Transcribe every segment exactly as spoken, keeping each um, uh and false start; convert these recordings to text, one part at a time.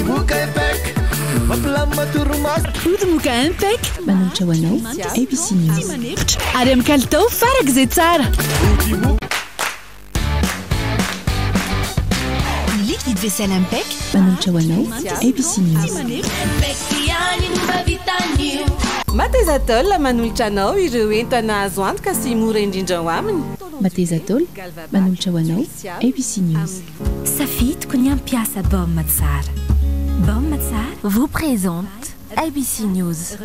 Udimuka Impec Mampilamaturmas Udimuka Impec Manolotra hoanao A B C News ary amin'ny kalitao farak'izay tsara Liquide vaisselle Impec manolotra hoanao A B C News Matezatol manolotra anao ireo entana azo antoka sy mora indrindra ho aminy. Matezatol manolotra hoanao A B C News. Safit ny ampiasa Bomma Tsara. Bomma Tsara vous présente A B C News.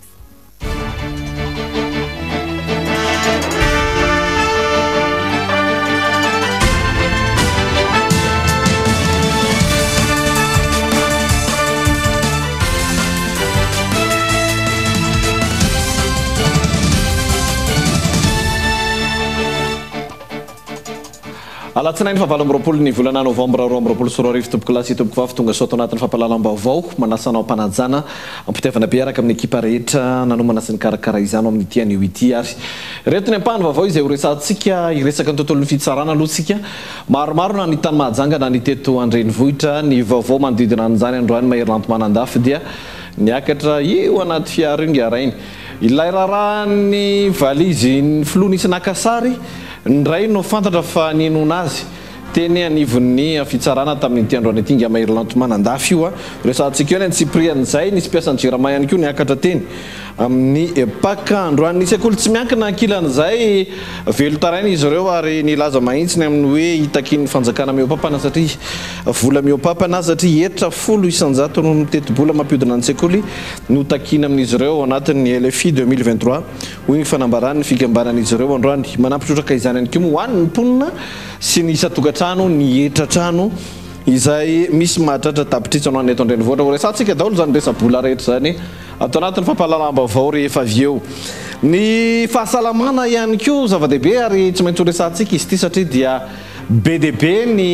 Alatsinainy fa valo amby roapolo ny volana novambra roa amby roapolo sy roa arivo tompoko lasy tompoko vavy tonga soto anatin'ny fampahalalam-baovao manasanao ampanajana ampitiavana be araka amin'ny ekipa rehetra nanomana sy ny karakara izano amin'ny ity anio ity ary reto ny ampahany vaovao izay ho resantsika iresaka ny tontolon'ny fitsarana aloha tsika maromaro na ny tany mahajanga na ny teto andrenivohitra ny vaovao manodidina an'izany androany maherylanto manandafy dia niakatra io anaty fiara io ngiarainy ilay raharahany valizy ny filoha nisy nakasary ndray no fantatra fa ninona azy teny anivon'ny fitsarana tamin'ny ity androany ity nga maherylanto manandafy io a resantsika io ny Cyprien zay nisy mpiasan'ny Jirama ihany koa niakatra teny amin'ny paka androany nisy akolo tsy miankina ankilan'izay velotarainy izy ireo ary nilaza mahitsy ny amin'ny hoe hitakin'ny fanjakana miopapana satria vola miopapana satria etra folo isanjato no mitety-bola mampiodina ny sekoly no takina amin'izy ireo anatin'ny L F I deux mille vingt-trois hoy ny fanambarany ny fikambanan'izy ireo androany manampitrotraka izany ihany koa hoan'ny mponina sy ny isa-tokantrano ny etratrano izay misy mahatratra tapitritsa no eto andrenivohitra ho resantsika daholo zany resa-bola rehetra zany atao anatin'ny fampahalalam-baovao rehefa avy eo ny fahasalamana ihany koa zava-dehibe ary tsy maintsy ho resantsika izy ity satria dia be dia be ny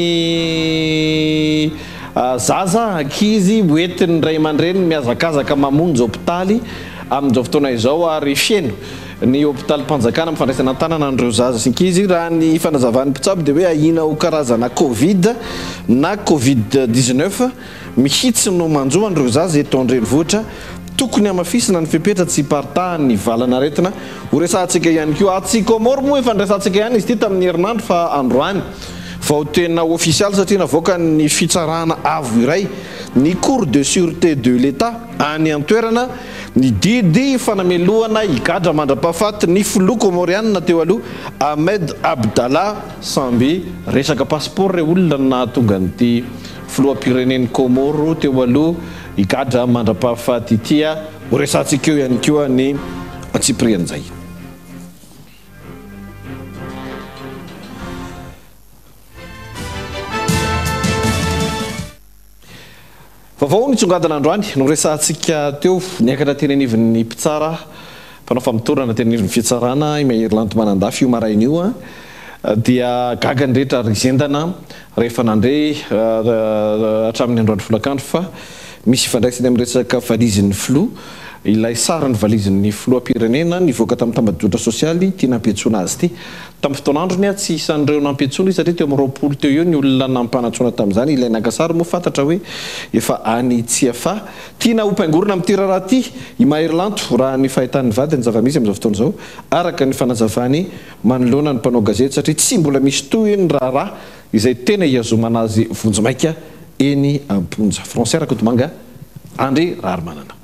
zaza ankizy hoentin'ny ray aman-dreny miazakazaka mamonjy hôpitaly amin'izao fotoana izao ary fieno ny hôpitaly mpanjakana mifandraisana tanana andreo zaza sy ankizy raha ny fanazavan'ny mpitsabo dia hoe ahina ho karazana covid na covid dix-neuf mihitsy no manjo andreo zaza eto andrenivohitra tokony amafisina ny fepetra tsy partahan ny valana retina ho resantsika ihany koa atsikomoro moa ifandraisantsika ihany izy ty tamin'ny herinandro fa androany vao tena ofisialy satria navoaka ny fitsarana avo iray ny cour de sûreté de l'état any antoerana ny didy fanamelohana ikadra mandrapahafaty ny filoha komorianina teo aloha Ahmed Abdallah Sambi resaka passeport re olona na tonga nyty filoham-pirenen'ny Komoro teo aloha ikadra mandrapahafaty itya ho resantsika eo ihany koa ny Cyprien zay. Vaovao nitsongadana androany no resantsika teo niakatra teny anivon'ny mpitsara mpanao famitorana teny anivon'ny fitsarana i Maherylanto manandafy io maraina io a dia gaga ny rehetra rizendana rehefa nandre hatramin'ny androany folakandro fa misy ifandraisany amin'ny resaka valizin'ny filoha ilay sarany valizin'ny filoham-pirenena nivoaka tamin'ny tambadiotra sosialy tia nampiantsoana azy ty tamin'ny fotoanandro ny a tsy isan'ireo nampiantsoana izy satria teo amin'ny roapolo teo eo ny olona nampanantsoana tamin'izany ilay nakasary moa fantatra hoe efa any tsiafa tiana hompiaingorona amin'ity raharaha ty i Maherylanto raha ny fahitan'ny vady ny zava-misy amin'izao fotoana izao araka ny fanazavany manoloana ny mpanao gazety satria tsy mbola misy toy ny raharaha izay tena hiazomana azy vonjomaika eny amponja français rakotomanga André Raharmanana.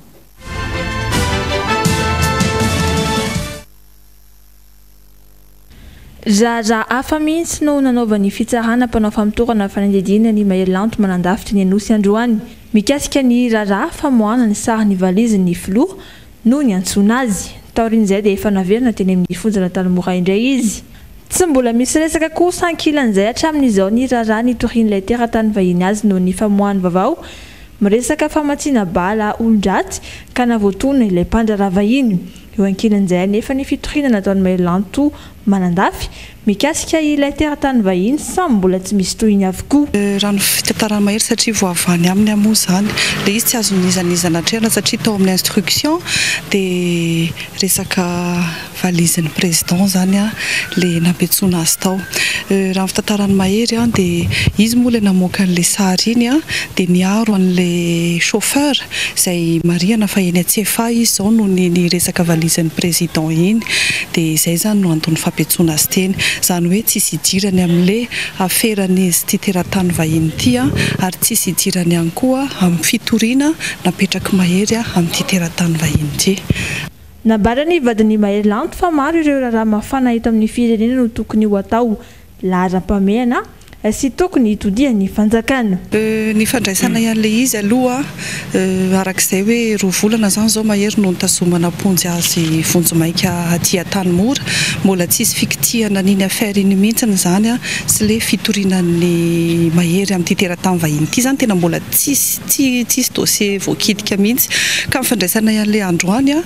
Zaza hafa mihitsy no nanaovan'ny fitsarana mpanao famitorana fanadidina ny Maherylanto manandafitra ny Anosy androany mikasika ny raharaha famoahana ny sariny valizin'ny filoha no ny antsoina azy taorin'izay dia efa naverina teny amin'ny fonjana Talimora indray izy tsy mbola misy resaka kosa ankilan'izay hatramin'izao ny raharaha nitorian'ilay teratany vahiny azy no ny famoahany vaovao miresaka famatsiana bala olon-dratsy ka navoatona ilay mpandraraha vahiny eo ankilan'izay nefa ny fitorinana ataony Mahelanto manandafy mikasika ilay teratany vahiny samy mbola tsy misy tohiny avokoa. Raha ny fitantarana mahery satria voavany aminy amoa zany le izy tsy azo nizanizana trerina satria tao amin'ny instruction dia resaka valizin'ny président zany a le nampetsona azy tao. Raha ny fitantarany mahery a dia izy moa le namoaka an'le sary iny a dia niaro an'le chauffeur izay marihana fa eny Antsefa izy zao no ny resaka valizin'ny président iny dia izay zany no antony fampetsona azy teny. Zany hoe tsisy idirany amin'le aferan'izy ty teratany vahiny ty a ary tsisy idirany ihany koa amin'ny fitoriana napetraky mahery a amin'ity teratany vahiny ty. Nabarany vadiny Mahelanto fa maro ireo raharaha mafana hita amin'ny firenena no tokony ho atao laharam-pameana sy tokony hitodiany fanjakana. Ny fandraisana ihany le izy aloha arak'izay hoe roa volana zany zao mahery no nitazomana ponjy azy vonjomaika aty an-tany mora, mbola tsisy fikitihana n'iny affaire iny mihitsiny zany a sy le fitorinan'ny mahery amin'ity teratany vahiny ity zany tena mbola tsisy tsisy dossier voakitika mihitsy ka ny fandraisana ihany le androany a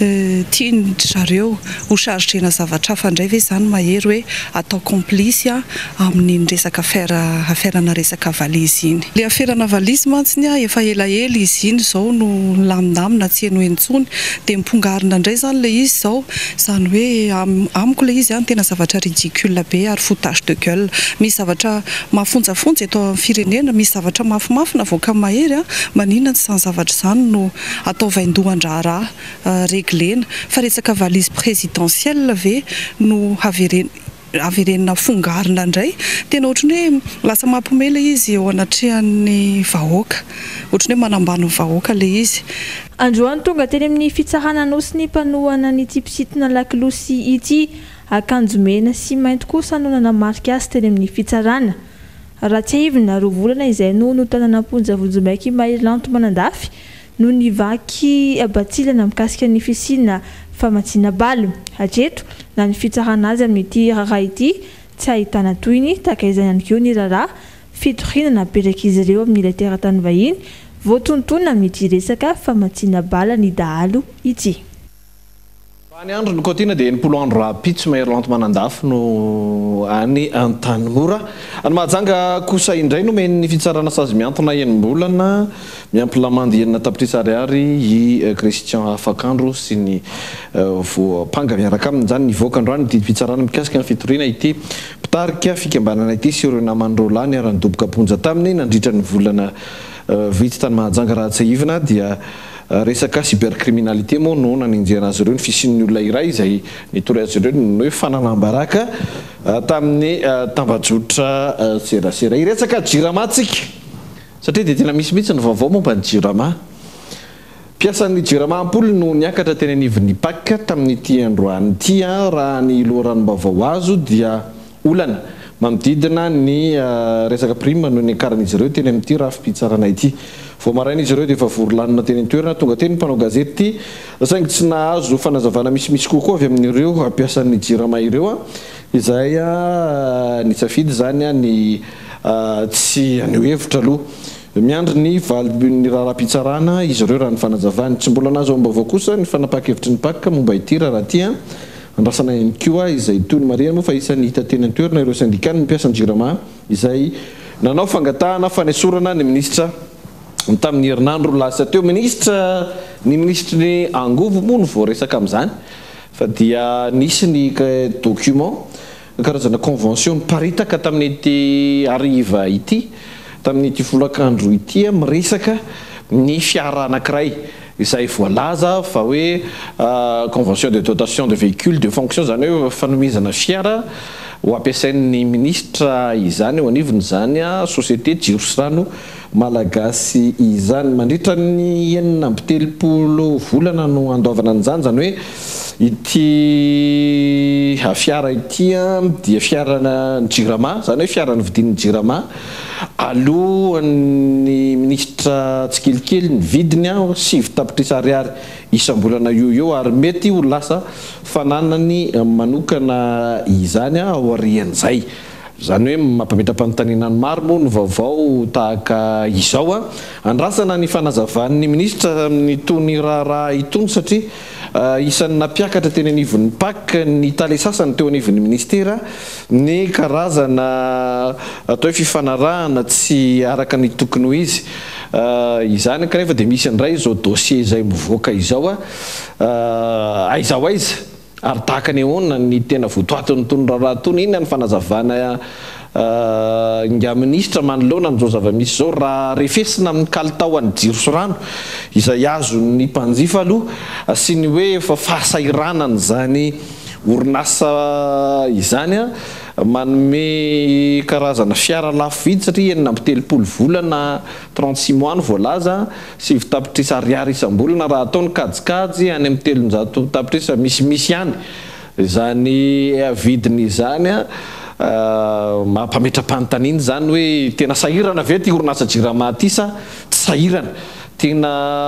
tiany zareo ho chargena zavatra hafa indray ve zany mahery hoe atao complice a amin'ny resaka affaire affairena resaka valizy iny. Le affairena valizy mantsiny a efa elaela izy iny zao no lamindamina tsy heno intsony dia mipongarina indray zany le izy zao zany hoe amiko le izy a tena zavatra ridicule be ary foutage de gueule. Misy zavatra mahafonjafonjy eto amin'ny firenena, misy zavatra mafimafina avoaka mahery a maninona tsy zany zavatra zany no atao vaindohan-draharaha reglena fa resaka valizy présidentielle ve no haverena averenina fongarina indray tena ohatrany hoe lasa mampomela izy eo anatrehan'ny vahoaka ohatrany hoe manambany vahoaka le izy. Androany tonga teny amin'ny fitsarana nosy ny mpanohana ny tipisitina lakilosy ity akanjo mena sy mainty kosa no nanamarika azy teny amin'ny fitsarana. Raha tsy ahivina roa volana izay no no tanana ponja vonjomaiky Mahelanto manandafy no nivaky abatsilana mikasika ny fisina famatsiana balo. Hatreto na ny fitsarana azy amin'ity raharaha ity tsy ahitana tohiny takaiza ihany koa ny raharaha fitorinana apetraka izy ireo amin'ilay teratany vahiny voatontonona amin'ity resaka famatsiana bala ny dahalo ity. Any andro no kotina dia enimpolo andro rapitsy Mahelanto manandafy no any an-tany mora. Any Mahajanga kosa indray no meny fitsarana sazy miantona enim-bolana miampy lamandy enina tapitrisa ariary i Christian Afakandro sy ny voapanga miaraka aminy zany nivoaka androany ity fitsarana mikasika ny fitoriana ity mpitarika fikambanana ity sy ireo namandrola ny arany-doboka ponja taminy nandritra ny volana vitsy tany Mahajanga raha tsy ahivina dia resaka cybercriminalité moa no naninjena azy ireo ny fisian'ny olona iray izay nitory azy ireo no hoe fananam-baraka tamin'ny tambajotra serasera iresaka jirama tsika satria dia tena misy mihitsy ny vaovao momba ny jirama. Mpiasan'ny jirama ampoly no niakatra teny anivon'ny paka tamin'ity androany ity raha ny loharanom-baovao azo dia olana manodidina ny resaka prime no ny akaran'izy ireo teny amin'ity raha fipitsarana ity. Vao maraina izy ireo dia efa vory-lanina teny an-toerana tonga teny mpanao gazety ity saingy tsy nahazo fanazavana misimisy kokoa avy amin'ireo ampiasan'ny jirama ireo a izay a ny safidy zany a ny tsy aneo hevitra aloha miandry ny valy ny raharaham-pitsarana izy ireo raha ny fanazavany tsy mbola nazo ambavao kosa ny fanapaka-hevitry ny paka momba ity raha ty a andrasana ihany koa izay toy ny mariana moa fa isan'ny hita teny an-toerana ireo syndikany ny mpiasan'ny jirama izay nanao fangatahana fanesorana ny ministra tamin'ny herinandro lasa teo ministra ny ministry ny angovo moa no voaresaka amin'izany fa dia nisy ny document karazana convention paritaka tamin'ity ariva ity tamin'ity folakandro ity miresaka ny fiara anankiray izay voalaza fa hoe convention de dotation de véhicule de fonction zany hoe fanomezana fiara ho ampiasain'ny ministra izany eo anivony zany a société Jirosrano malagasy izany mandritra ny enina amby telopolo volana no andovana an'izany zany hoe ity fiara ity dia fiarana jirama zany hoe fiarany vidin'ny jirama alohan'ny ministra tsikelikely ny vidiny a sivy tapitrisa ariary isam-bolana io eo ary mety ho lasa fananany manokana izany a ao arian'izay zany hoe mampametram-panontaniana ny maro moa ny vaovao tahaka izao a andrasana ny fanazavan'ny ministra amin'nytony raharaha itony satria isan'ny napiakatra teny anivon'ny pak ny tale sasany teo anivon'ny ministera ny karazana atao hoe fifanarahana tsy araka ny tokony ho izy izany kanefa dia misy andray izao dossier izay mivoaka izao a aizao aiza ary tahaka ny ahoana ny tena votoatony tony raharaha tony iny ny fanazavana nga ministra manoloana n'izao zava-misy zao raha refesina amin'ny kalitao any jiro sy rano izay azo ny mpanjifa aloha sy ny hoe efa fahasairanany zany orinasa izany a manome karazana fiara lafo vidy satria enina amby telopolo volana trente-six mois ny voalaza sivy tapitrisa ariary isam-bolana raha ataony kajikajy any amin'ny telonjato tapitrisa misimisy ihany zany vidiny izany a mampametram-panontaniana zany hoe tena sahirana ve ty orinasa jirama ty sa tsy sahirana tena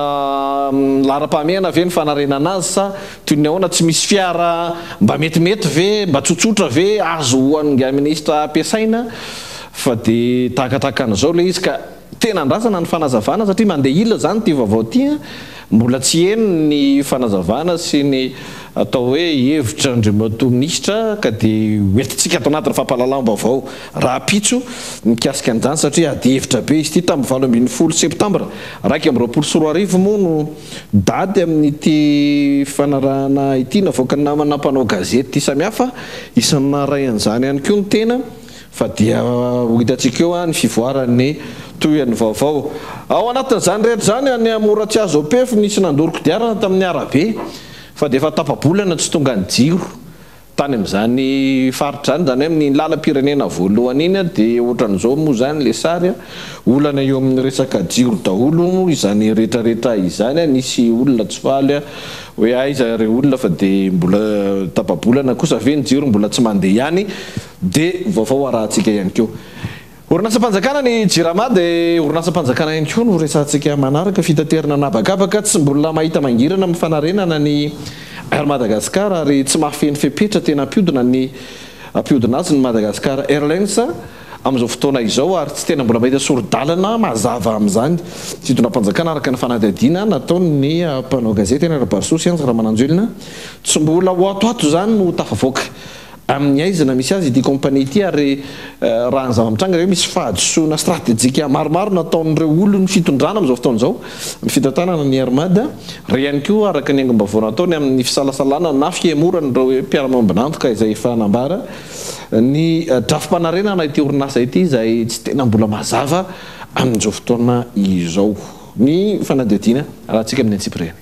lara-pahamehana ve ny fanarenana azy sa toy ny ahoana tsy misy fiara mba metimety ve mba tsotsotra ve azo hoan'nga ministra ampiasaina fa dia tahakatahaka an'izao le izy ka tena andrasana ny fanazavana satria mandeha ila zany ty vaovao ty mbola tsy eno ny fanazavana sy ny atao hoe hevitra andriamato ministra ka dia hoentintsika atao anatin'ny fampahalalam-baovao raha pitso mikasika an'izany satria ady hevitra be izy ty tamin'ny valo ambin'ny folo septambra raiky amby roapolo sy roa arivo moa no dady amin'ity fanarahana ity navoaka ny namana mpanao gazety samihafa isan'ny ray an'izany ihany koa ny tena fa dia ho hitantsika eo a ny fivoarany toyan'ny vaovao ao anatin'izany rehetra zany any amoratsy azo pef nisy nandoroko diarana tamin'ny arabe fa dia efa tapabolana tsy tonga ny jiro tany amin'izany faritra zany zany hoe amin'ny lalam-pirenena voalohany iny a dia ohatran'izao moa zany le sary a olana eo amin'ny resaka jiro daholo izany rehetrarehetra izany a nisy olona tsy faly a hoe aiza re olona fa dia mbola tapabolana kosa ve ny jiro mbola tsy mandeha ihany dia vaovao arahantsika ihany keo orinasa-panjakana ny jirama dia orinasa-panjakana ihany koa no resantsika manaraka fitaterana nabakabaka tsy mbola mahita mangirana amin'ny fanarenana ny Air Madagascar ary tsy mahafeny fepetra tena ampiodina ny ampiodina azy ny Madagascar Airlines amin'izao fotoana izao ary tsy tena mbola mahita soro-dalana mazava amin'izany fitonam-panjakana araka ny fanadihadiana nataony mpanao gazety eny ara-barisosy ihany raha mananjolina tsy mbola ho atoato zany no tafavoaka amin'ny aizana misy azy ity kompania ity ary raha ny zava-mitranga hoe misy fahadisoana stratéjika maromaro nataon'ireo olony fitondrana amin'izao fotoana izao ny fitantanana ny Armada ry ihany koa araka ny aingam-baovao nataony amin'ny fisalasalana na fiemorana ireo mpiara-mambinantoka izay efa nambara ny drafim-panarenana ity orinasa ity izay tsy tena mbola mazava amin'izao fotoana izao ny fanadihadiana rahantsika amin'ny antsipireny.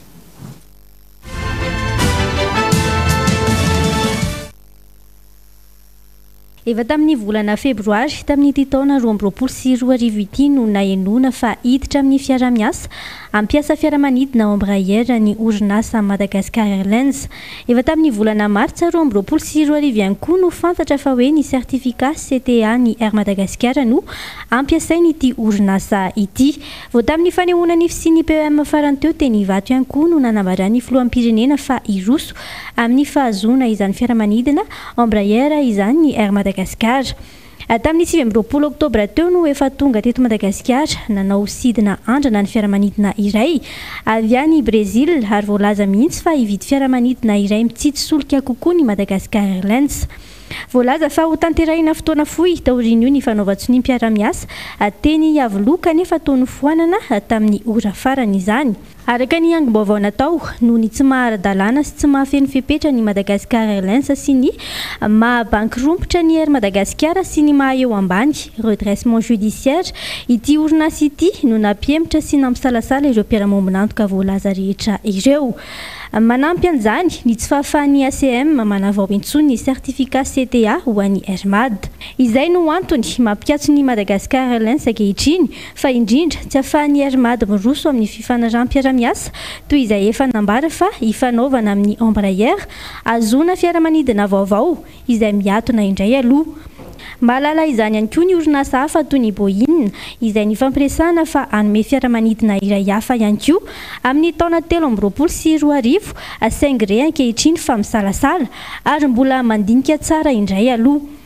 Efa tamin'ny volana febroary tamin'ity taona roa amby roapolo sy roa arivo ity no nahenona fa hiditra amin'ny fiara-miasa ampiasa fiaramanidina Embraer ny orinasa Madagascar Airlines. Efa tamin'ny volana martsa roa amby roapolo sy roa arivo ihany koa no fantatra fa hoe ny certificat C T A ny Air Madagascar no ampiasainy ity orinasa ity. Vao tamin'ny fanehoana ny sy ny P O M farany teo teny Ivato ihany koa no nanambarany filoham-pirenena fa iroso amin'ny fahazona izany fiaramanidina Embraer izany ny Air Madagascar. Tamin'ny sivy amby roapolo oktobra teo no efa tonga teto Madagasikara nanao sidina andrana ny fiaramanidina iray avy any Brezil ary voalaza mihitsy fa hividy fiaramanidina iray mitsitsolika kokoa ny Madagascar Airlines. Voalaza fa ho tanterahina fotoana fohy taorian'io ny fanaova-tsony mpiara-miasa teny avoloka nefa taony foanana tamin'ny ora farany izany. Araka ny angom-baovao natao no ny tsy mahara-dalàna sy tsy mahafeno fepetra ny Madagascar Airlines sy ny mahabankrompotra ny Air Madagascar sy ny maha eo ambany redressement judiciaire ity orinasa ity no nampiemitra sy nampisalasala ireo mpiara-mombinantoka voalaza rehetra ireo. Manampy an'izany ny tsy fahafahan'ny A C M manavao intsony ny certificat C T A ho an'ny Airmad. Izay no antony mampiatso ny Madagascar Airlines ankehitriny fa indrindra tsy ahafahan'ny Airmad miroso amin'ny fifanaraham-piara-miasa toy izay efa nambara fa hifanaovana amin'ny Embraer azona fiaramanidina vaovao izay miatona indray aloha. Mahalala izany ihany koa ny orinasa hafa toy ny Boeing izay nifampiresahana fa hanome fiaramanidina iray hafa ihany koa amin'ny taona telo amby roapolo sy roa arivo saingy re ankehitriny fa misalasala ary mbola mandinika tsara indray aloha.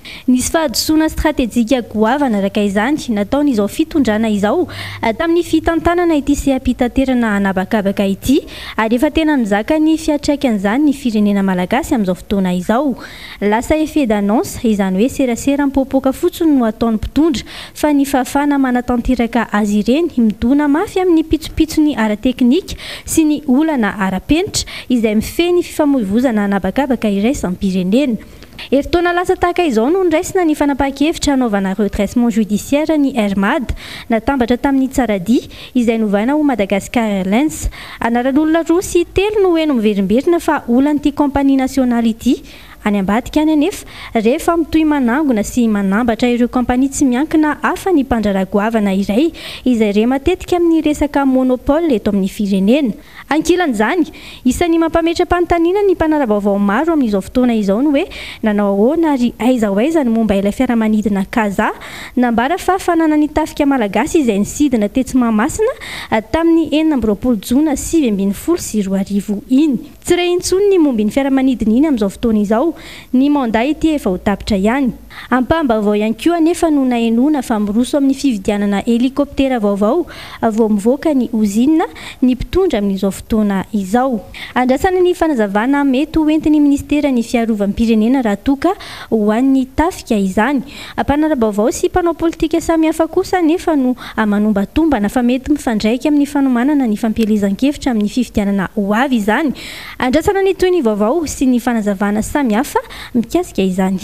Nisy fahadisoana stratéjika goavana araka izany nataon'izao fitondrana izao tamin'ny fitantanana ity seapitaterana anabakabaka ity ary efa tena mizaka ny fiatraikan'izany ny firenena malagasy amin'izao fotoana izao. Lasa effet d'annonce izany hoe serasera mipoapoaka fotsiny no ataon'ny mpitondra fa ny fahafana manatanteraka azy ireny midona mafy amin'ny pitsopitsony ara-teknika sy ny olana ara-penitra izay mifeny fifamoivoizana anabakabaka iraisam-pirenena. Eritaona lasa tahaka izao no niraisina ny fanapahan-kevitra anaovana redressement judiciaire ny Hermad natambatra tamin'ny Tsaradia izay novaina ho Madagascar Airlines. Anaran'olona roa sy telo no eno miverimberina fa olan'ity compagnie nationale ity. Any ambadika any anefa rehefa mitoy manangona sy manambatra ireo kompania tsy miankina hafa ny mpandraragoavana iray izay re matetika amin'ny resaka monopole eto amin'ny firenena. Ankilan'izany, isan'ny mampametra-panontaniana ny mpanara-baovao maro amin'izao fotoana izao no hoe nanao ahoana ary aiza ho aiza ny momba ilay fiaramanidina Kaza nambara fa fanana ny tafika malagasy izay nisidina tetsy Mahamasina tamin'ny enina amby roapolo jona sivy ambin'ny folo sy roa arivo iny. Tsy ray intsony ny momba ny fiaramanidina iny amin'izao fotoana izao, ny mandat ity efa ho tapitra ihany. Ampaham-baovao ihany koa anefa no nahenona fa miroso amin'ny fividianana helikoptera vaovao vao mivoaka ny ozinina ny mpitondra amin'izao fotoana izao. Andrasana ny fanazavana mety ho entin'ny ministera ny fiarovam-pirenena raha toka ho an'ny tafika izany. Mpanara-baovao sy mpanao politika samihafa kosa nefa no manombatomba fa mety mifandraika amin'ny fanomanana ny fampielezan-kevitra amin'ny fividianana ho avy izany. Andrasana ny toy ny vaovao sy ny fanazavana samihafa mikasika izany.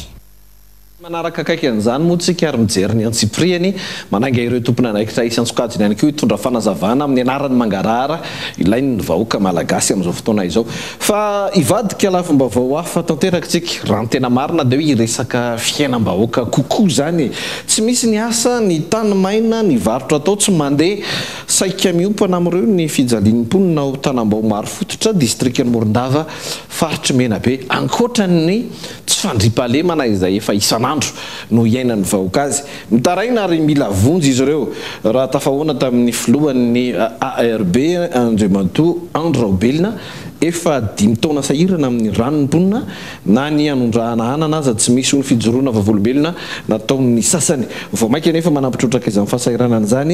Manaraka akaiky an'izany moa tsika ary mijery ny antsipriany mananga ireo tompona anaikitra isan-tsokajiny ihany koa hitondra fanazavana amin'ny anarany mangarahara ilainy ny vahoaka malagasy amin'izao fotoana izao. Fa ivadika lafim-baovao hafa tanteraka tsika raha ny tena marina dia hoe resaka fiainam-bahoaka kokoa zany. Tsy misy ny asa, ny tany maina, ny varotra atao tsy mandeha saika miompana amin'ireo ny fijalian'ny mponina ho tanambao maro fototra distrikany Morondava faritry Menabe ankoatran'ny tsy fandriam-pahalemana izay efa isana no iainany vahoaka azy. Mitaraina ary mila vonjy izy ireo raha tafahoana tamin'ny filohan'ny A R B Andriamatoa Andry Rajoelina efa dimy taona sahirana amin'ny ranon'ny mponina na ny anondrahana anana aza tsy misy ny fijoroana vavolombelona nataon'ny sasany. Vao maika nefa manampitrotraka izany fahasahiranana izany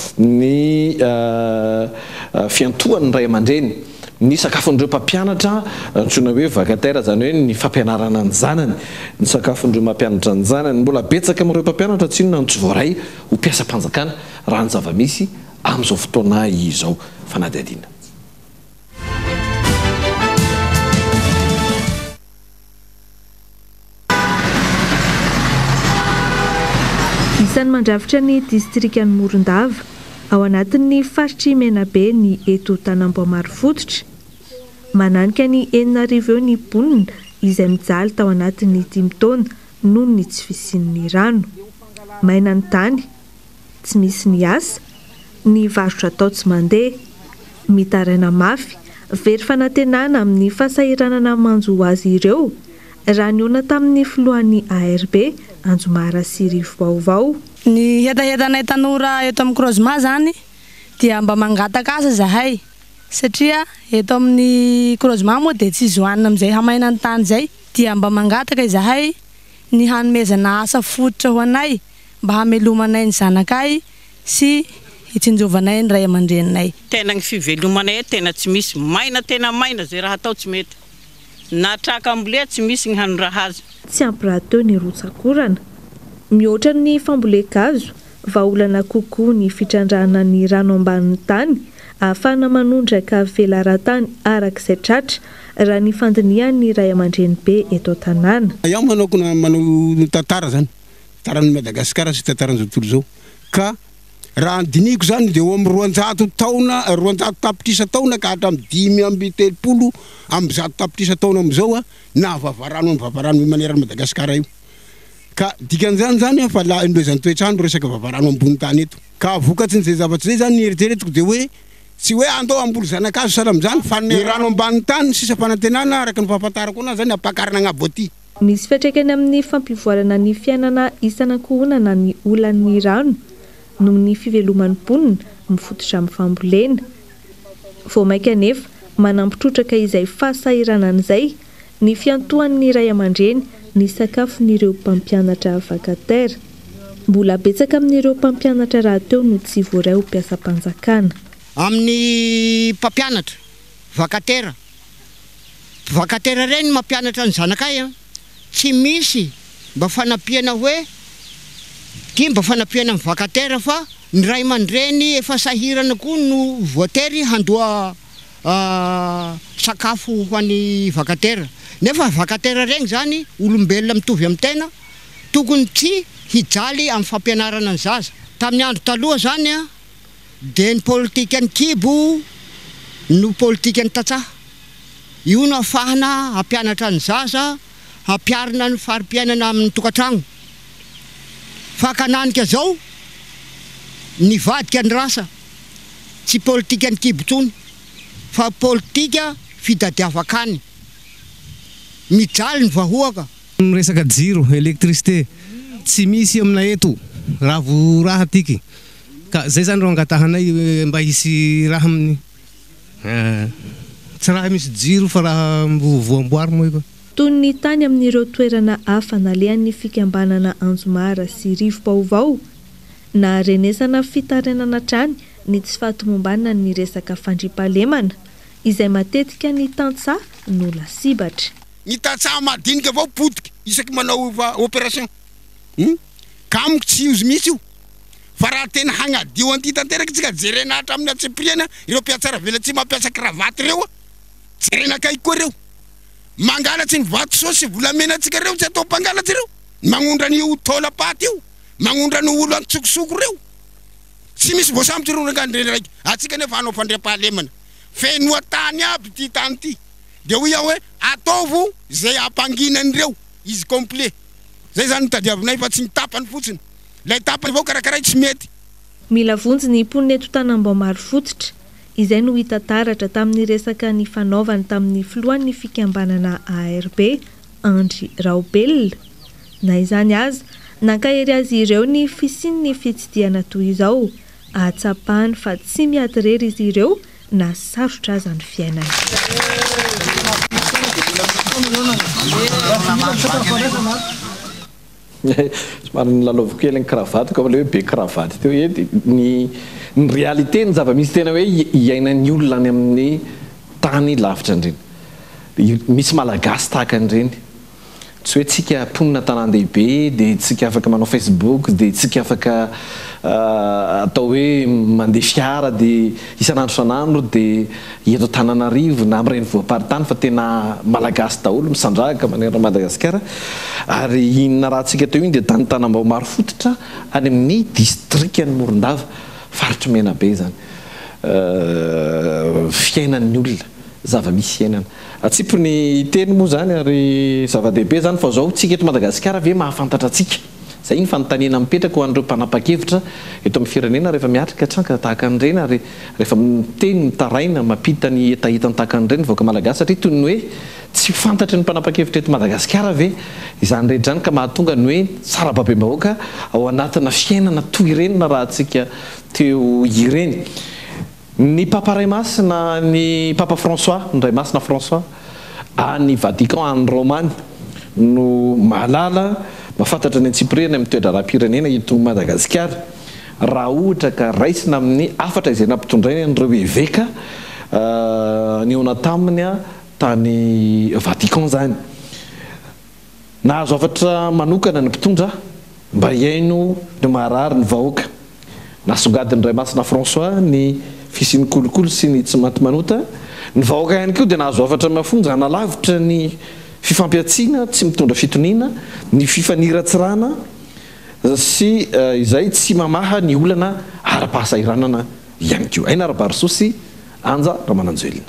ny fiantohan'ny ray aman-dreny ny sakafondreo mpampianatra antsona hoe vacataire zany hoe ny fampianarana ny zanany ny sakafondreo mampianatra ny zanany mbola betsaka amin'ireo mpampianatra tsy inona ny tsy voaray ho mpiasa-panjakana raha ny zava-misy amin'izao fotoana izao fanadihadiana. Isan'ny mandravitra ny distrikany Morondava ao anatin'ny faritry Menabe ny eto Tanambomaro fototra. Mananika ny enina arivo eo ny mponina izay mijaly tao anatin'ny dimy taona noho ny tsy fisian'ny rano. Maina ny tany, tsy misy ny asa, ny varotra atao tsy mandeha, mitaraina mafy, very fanantenana amin'ny fahasahiranana manjo azy ireo raha niona tamin'ny filohan'ny A R B Anjomara sy Rivo Vaovao. Ny hetahetagnay tanora eto amin'ny Krozma zany dia mba mangataka asa zahay satria eto amin'ny Krozma moa dia tsy zoanina amin'izay hamaina ny tany zay dia mba mangataka izahay ny hanomezana asa fototra ho anay mba hamelomanay ny zanakay sy hitsinjovanay ny ray aman-dreninay. Tena ny fivelomanay tena tsy misy maina tena maina zay raha atao tsy mety na traka ambole tsy misy ny hanondraha azy. Tsy ampirahateo ny rotsakorana. Mihoatra ny famboleka-kazo, vahaolana kokoa ny fitrandrahana ny rano ambanin'ny tany, ahafahana manondraka velara-tany arak'izay tratra raha ny fandinihan'ny ray aman-dreny be eto tanàna. Iaho manao manao tantara zany, tantaran'i Madagasikara sy tantaran'izao tontolo izao. Ka raha ny diniko zany dia eo amin'ny roanjato taona, roanjato tapitrisa taona ka hatramin'ny dimy amby telopolo amby zato tapitrisa taona amin'izao na vavarano amin'ny vavarano maneran'i Madagasikara io. Ka dikan'izany zany fa la indroezany toetrandro resaka vavarano ambony tany eto. Ka vokatry n'izay zavatra zay zany ny eritreretiko dia hoe tsy hoe andao amboly zanakazo sahala amin'izany fa ny rano ambany tany sisa fanantenana araka ny fahafantarako anazy zany ampakarina agnabo aty. Misy fiantraikany amin'ny fampivoarana ny fiainana isan'ankohonana ny olan'ny rano noho ny fiveloman'ny mponina mifototra amin'ny fambolena. Vao maika anefa manampitrotraka izay fahasahiranan'izay ny fiantohan'ny ray aman-dreny ny sakafon'ireo mpampianatra vakatera. Mbola betsaka amin'ireo mpampianatra raha teo no tsy voaray ho mpiasa-panjakana. Amin'ny mpampianatra vakatera vakatera reny mampianatra ny zanakay a tsy misy mba fanampiana hoe ty mba fanampiana amin'ny vakatera fa ny ray aman-dreny efa sahirana koa no voatery handoa sakafo ho an'ny vakatera. Nefa vakatera regny zany olombelona mitovy amin'ny tena tokony tsy hijaly amin'ny fampianarana ny zaza. Tamin'ny andro taloha zany a dia ny politika ny kibo no politika ny tatsaha. Io no ahafahana hampianatra ny zaza, hampiarina ny fari-piainana amin'ny tokantrano. Fa kananika zao ny vadika ny rasa tsy politika ny kibo tsony fa politika fitadiavakany. Mijaly ny vahoaka. Resaka jiro, électricité tsy misy aminay eto raha vo raha tiky. Ka zay zany ro angatahanay mba hisy raha amin'ny tsy raha misy jiro fa raha voamboary moa iko. Toy ny tany amin'ireo toerana hafa nalehan'ny fikambanana Anjomara sy Rivo-Baovao na renesana fitarenana trany ny tsy fahatomombanana ny resaka fandriampahalemana izay matetika ny tantsaha no lasibatra. Ny tantsaha madinika avao potika isaky manao opération. Kamoko tsy izy misy io. Fa raha tena hagnadio an'ity tanteraka tsika jerena hatramin'ny hatsepriana ireo mpiatsara vela tsy mampiasa kravaty reo a. Jerena kay koa reo. Mangalatsy ny vato sosy volamena atsika reo tsy atao mpangalatsy reo. Magnondra ny taola paty io. Magnondra ny olo antsokosoko reo. Tsy misy voasambotsy reo rangandreny raiky. Atsika nefa hanao fandriampahalemana. Fenoa tany aby ty tany ty. Dia hoy hoe ataovo zay ampanginany reo izy complet. Zay zany tadiavinay fa tsy mitapany fotsiny. Lay tapany avao karakaray tsy mety. Mila vonjy ny mponina eto Tanambomary fototra izay no hita taratra tamin'ny resaka ny fanaovany tamin'ny filohan'ny fikambanana A R B Andry Raobelona. Na izany aza nankahery azy ireo ny fisian'ny fitsidiana toy izao ahatsapahany fa tsy miady rery izy ireo na sarotra aza ny fiainana. Somary nilalovako kely ny kravaty ka le hoe be kravaty teo edy ny ny réalité ny zava-misy tena hoe iainan'ny olona any amin'ny tany lavitra andreny. Misy malagasy tahaka andreny. Tsy hoe tsika mponina tanan-dehibe dia tsika afaka manao Facebook dia tsika afaka atao hoe mandeha fiara dia isan'andro isan'andro dia eto Tananarivo na amin'ireny voaparitany fa tena malagasy daholo misandraka manerana Madagasikara. Ary inona raha tsika teo iny dia tany Tanambomary fototra any amin'ny district-ny Morondava faritry mena be zany. Fiainan'ny olona zava-misy iainana. Atsipy ny teny moa zany ary zava-dehibe zany fa zao tsika eto Madagasikara ve mahafantatra atsika. Zay ny fanontaniana mipetraka ho an'ireo mpanapa-kevitra eto amin'ny firenena rehefa miatrika tranka tahaka an'ireny ary rehefa miteny mitaraina mampita ny etahetany tahaka an'ireny vaoaka malagasy satria toy ny hoe tsy fantatra ny mpanapa-kevitra eto Madagasikara ve izany rehetra zany ka mahatonga ny hoe tsara-babe-bahoaka ao anatina fiainana toy ireny na raha tsika teo ireny. Ny Papa Raimasina ny Papa François ny Raimasina François any Vatican any Romany no mahalala mahafantatra ny antsipriana amin'ny toedra raha-pirenena eto Madagasikara raha ohatra ka raisina amin'ny afatra izay nampitondraina an'ireo eveka ny ona taminy a tany Vatican zany. Nahazo afatra manokana ny mpitondra mba iaino ny maharary ny vahoaka. Nasongadiny Raimasina François ny fisian'ny kolokolo sy ny tsy maty manota. Ny vahoaka ihany koa dia nahazo afatra mafonja hanalavitra ny fifampiatsiana tsy mitondra fitoniana, ny fifaniratsirana sy izay tsy mamaha ny olana ara-pahasahiranana ihany koa. Aina Rabarisosy, Anja Ramananjelina.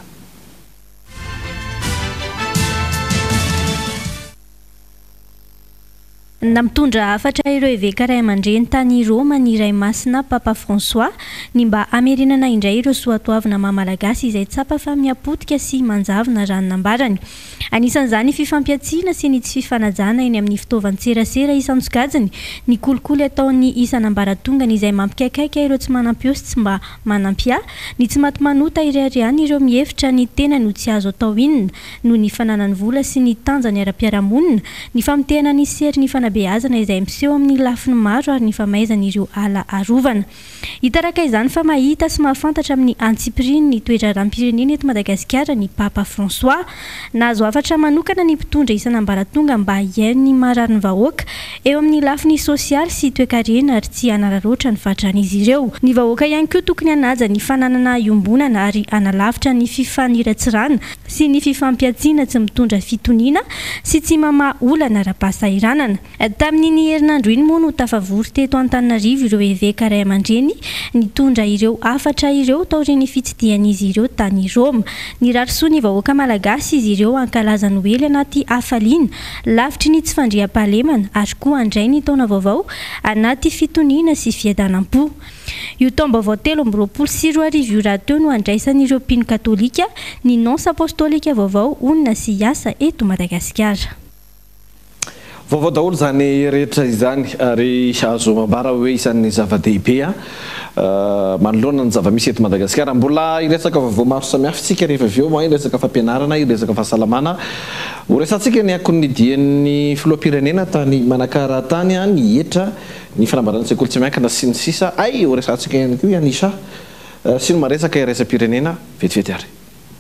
Namtondra afatra ireo evekaray aman-dreny tany Roma ny Iray Masina Papa François ny mba amerinana indray ireo soatoavina mahamalagasy izay tsapa fa miapotika sy manjavona ranonambarany. Anisan'izany fifampiatsiana sy ny tsy fifanajana eny amin'ny fitaovan-tserasera isan-tsokajiny ny kolikoly ataon'ny isanambaratongany izay mampikaikaika ireo tsy manampio sy tsy mba manampia ny tsy maty manota iriariany ireo mihevitra ny tena no tsy azo atao inona no ny fananany vola sy ny tanjany ara-piaramonina ny famitehana ny sery ny fanabeazana izay miseho amin'ny lafiny maro ary ny famaizana ireo ala arovana. Hitaraka izany fa mahita sy mahafantatra amin'ny antsipiriny ny toetra ranom-pirenena eto Madagasikara ny Papa François nahazo afatra manokana ny mpitondra isanambaratonga mba hiaino ny marariny vahoaka eo amin'ny lafiny sosialy sy toe-karena ary tsy hanararoatra ny fatran'izy ireo. Ny vahoaka ihany koa tokony hanaja ny fananana iombonana ary analavitra ny fifaniratsirana sy ny fifampiatsiana tsy mitondra fitoniana sy tsy mamaha olana ara-pahasahiranana. Tamin'ny herinandro iny moa no tafavory teto Antananarivo ireo eveka ray aman-dreny nitondra ireo afatra ireo taorian'ny fitsidihan'izy ireo tany Roma. Ny rarisoa ny vahoaka malagasy izy ireo ankalaza Noely anaty hafaliana lavitry ny tsy fandriam-pahalemana ary koa andray ny taona vaovao anaty fitoniana sy fiadanam-po. Io taom-baovao telo amby roapolo sy roa arivo io rahateo no andraisan'ireo mpino katolika ny nonsa apostolika vaovao onona sy hiasa eto Madagasikara. Vaovao daholo zany rehetra izany ary azo mambara hoe isan'ny zava-dehibe manoloana ny zava-misy eto Madagasikara. Mbola iresaka vaovao maro samihafa isika rehefa avy eo, iresaka fampianarana, iresaka fahasalamana. Ho resantsika ny akon'ny dian'ny filoham-pirenena tany Manakaratany ny hetra ny fanambarana sekoly tsy miankina sy ny sisa. Ay, ho resantsika ihany koa Anisa sy ny maresaka iraisam-pirenena vetivety ary.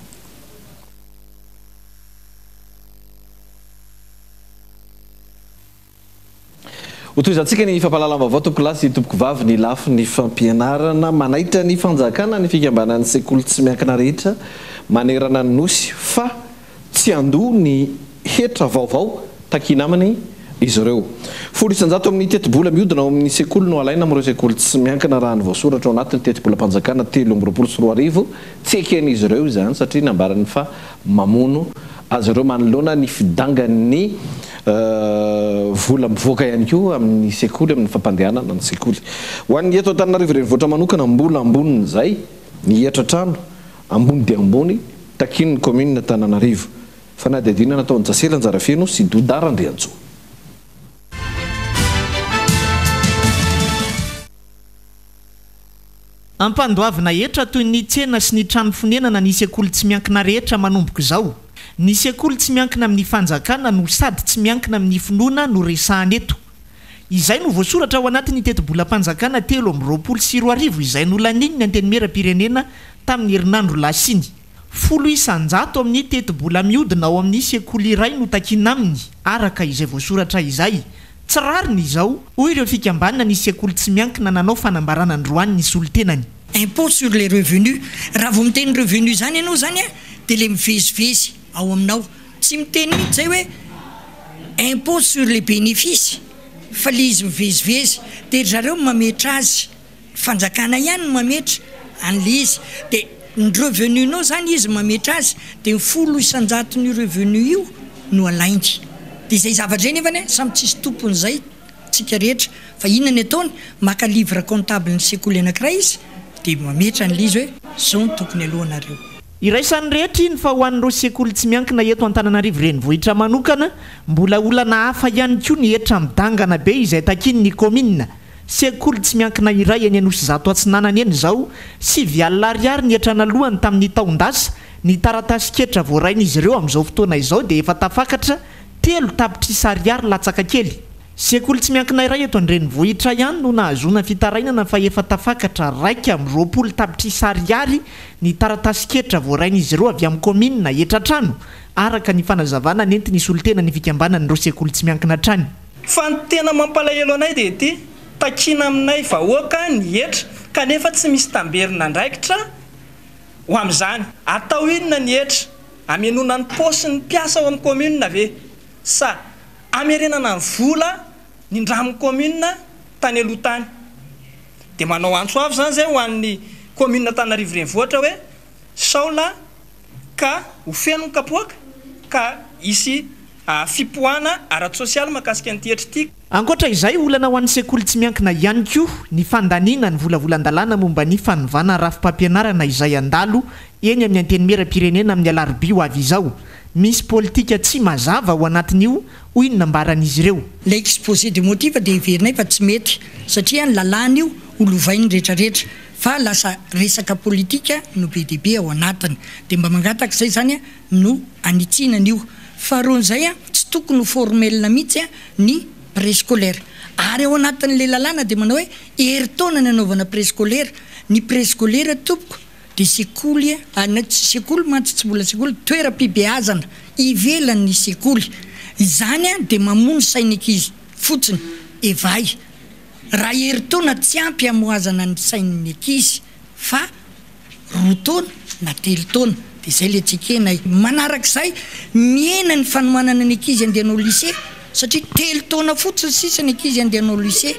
Otoizantsika ny fampalalam-baovao tompoko lahy sy tompoko vavy ny lafy ny fampianarana manaitra ny fanjakana ny fikambanan'ny sekoly tsy miankina rehetra manerana ny nosy fa tsy andoha ny hetra vaovao takinamany izy ireo. Folo isanjato amin'ny tetibola mihodina ao amin'ny sekoly no alaina amin'ireo sekoly tsy miankina raha ny voasoratra ao anatin'ny tetibolam-panjakana telo amby roapolo sy roa arivo tsy eken'izy ireo izany satria nambarany fa mamono azy ireo manoloana ny fidangan'ny vola mivoaka ihany koa amin'ny sekoly amin'ny fampandehanana ny sekoly. Ho an'ny eto Antananarivo renivohitra manokana mbola amboniny izay ny hetra-trano ambony dia ambony takin'ny commune Antananarivo. Fanadihadiana nataon'ny Jasela Anjarafeno sy Dodara Andriantsoa. Ampandoavina hetra toy ny tsena sy ny trano fonenana ny sekoly tsy miankina rehetra manomboka izao. Ny sekoly tsy miankina amin'ny fanjakana no sady tsy miankina amin'ny finoana no resahany eto. Izay no voasoratra ao anatin'ny tetibolam-panjakana telo amby roapolo sy roa arivo izay nolaniny ny antenimera-pirenena tamin'ny herinandro lasiny. Folo isanjato amin'ny tetibola mihodina ao amin'ny sekoly iray no takina aminy araka izay voasoratra izay. Tsy rariny izao hoy ireo fikambanana ny sekoly tsy miankina nanao fanambarana androany ny solotenany. Impôt sur les revenus, raha vao miteny revenu zany ianao zany a dia le mivezivezy ao aminao. Tsy miteny mihitsy zay hoe impôt sur les bénéfices fa le izy mivezivezy dia zareo mametra azy fanjakana ihany no mametra an'le izy dia ny revenunao zany izy mametra azy dia ny folo isanjato ny revenu io no alainy. Dia izay zavatra nefa ne samy tsisy tompony izay tsika rehetra fa inona ny ataony maka livre comptable ny sekoly anankiray izy dia mametra an'le izy hoe zao ny tokony alohanareo. Iraisan'ny rehetra iny fa ho an'ireo sekoly tsy miankina eto Antananarivo renivohitra manokana mbola olana hafa ihany koa ny hetra midangana be izay takiny ny commune. Sekoly tsy miankina iray eny Anosizato Atsinanana eny izao sivy alina ariary ny hetra nalohany tamin'ny taondasa ny taratasy ketra voarain'izy ireo amin'izao fotoana izao dia efa tafakatra telo tapitrisa ariary latsaka kely. Sekoly tsy miankina iray eto an-drenivohitra ihany no nahazona fitarainana fa efa tafakatra raika amby roapolo tapitrisa ariary ny taratasy ketra voarain'izy ireo avy amin'ny commune na hetra-trano araka ny fanazavana nentin'ny solitena ny fikambanan'ireo sekoly tsy miankina trany. Fa ny tena mampalahelo anay dia ity takina aminay vahoaka ny hetra kanefa tsy misy tamberina ndraikitra ho amin'izany. Atao inona ny hetra amenona ny paosy ny mpiasa ao amin'ny commune ve sa amerenana ny vola ny ndramin'ny commune tany aloha tany. Dia manao antso avy zany zay ho an'ny commune Antananarivo renivohitra hoe saola ka ho feno ny kapoaka ka isy fipoahana ara-tsosialy mahakasika ny hetra ity. ankoatra izay olana ho an'ny sekoly tsy miankina ihany koa ny fandaniana ny volavolan-dalàna momba ny fanovana rafi-pampianarana izay andalo eny amin'ny anteny-meram-pirenena amin'ny alarobia ho avy izao. Misy politika tsy mazava ao anatin'io ho inona mbaran'izy ireo. La exposé de motif dia heverinay fa tsy mety satria ny lalàna io holovainy rehetrarehetra fa lasa resaka politika no be dehibe ao anatiny dia mba mangataka izay zany a no anitsinana io. Faharoan'izay a tsy tokony ho formel mihitsy a ny préscolaire ary ao anatin'le lalàna dia manao hoe herintaona ny anaovana préscolaire. Ny préscolaire tompoko dia sekoly anaty sekoly mantsy tsy mbola sekoly toeram-pibeazana ivelan'ny sekoly izany a dia mamono sainy ankizy fotsiny evay. Raha herintaona tsy ampy amoazana ny sain'ny ankizy fa roa taona na telo taona dia izay le tsekenay. Manarak'izay miena ny fanomanana ny ankizy andehanao lycée satria telo taona fotsiny sisa ny ankizy andehanao lycée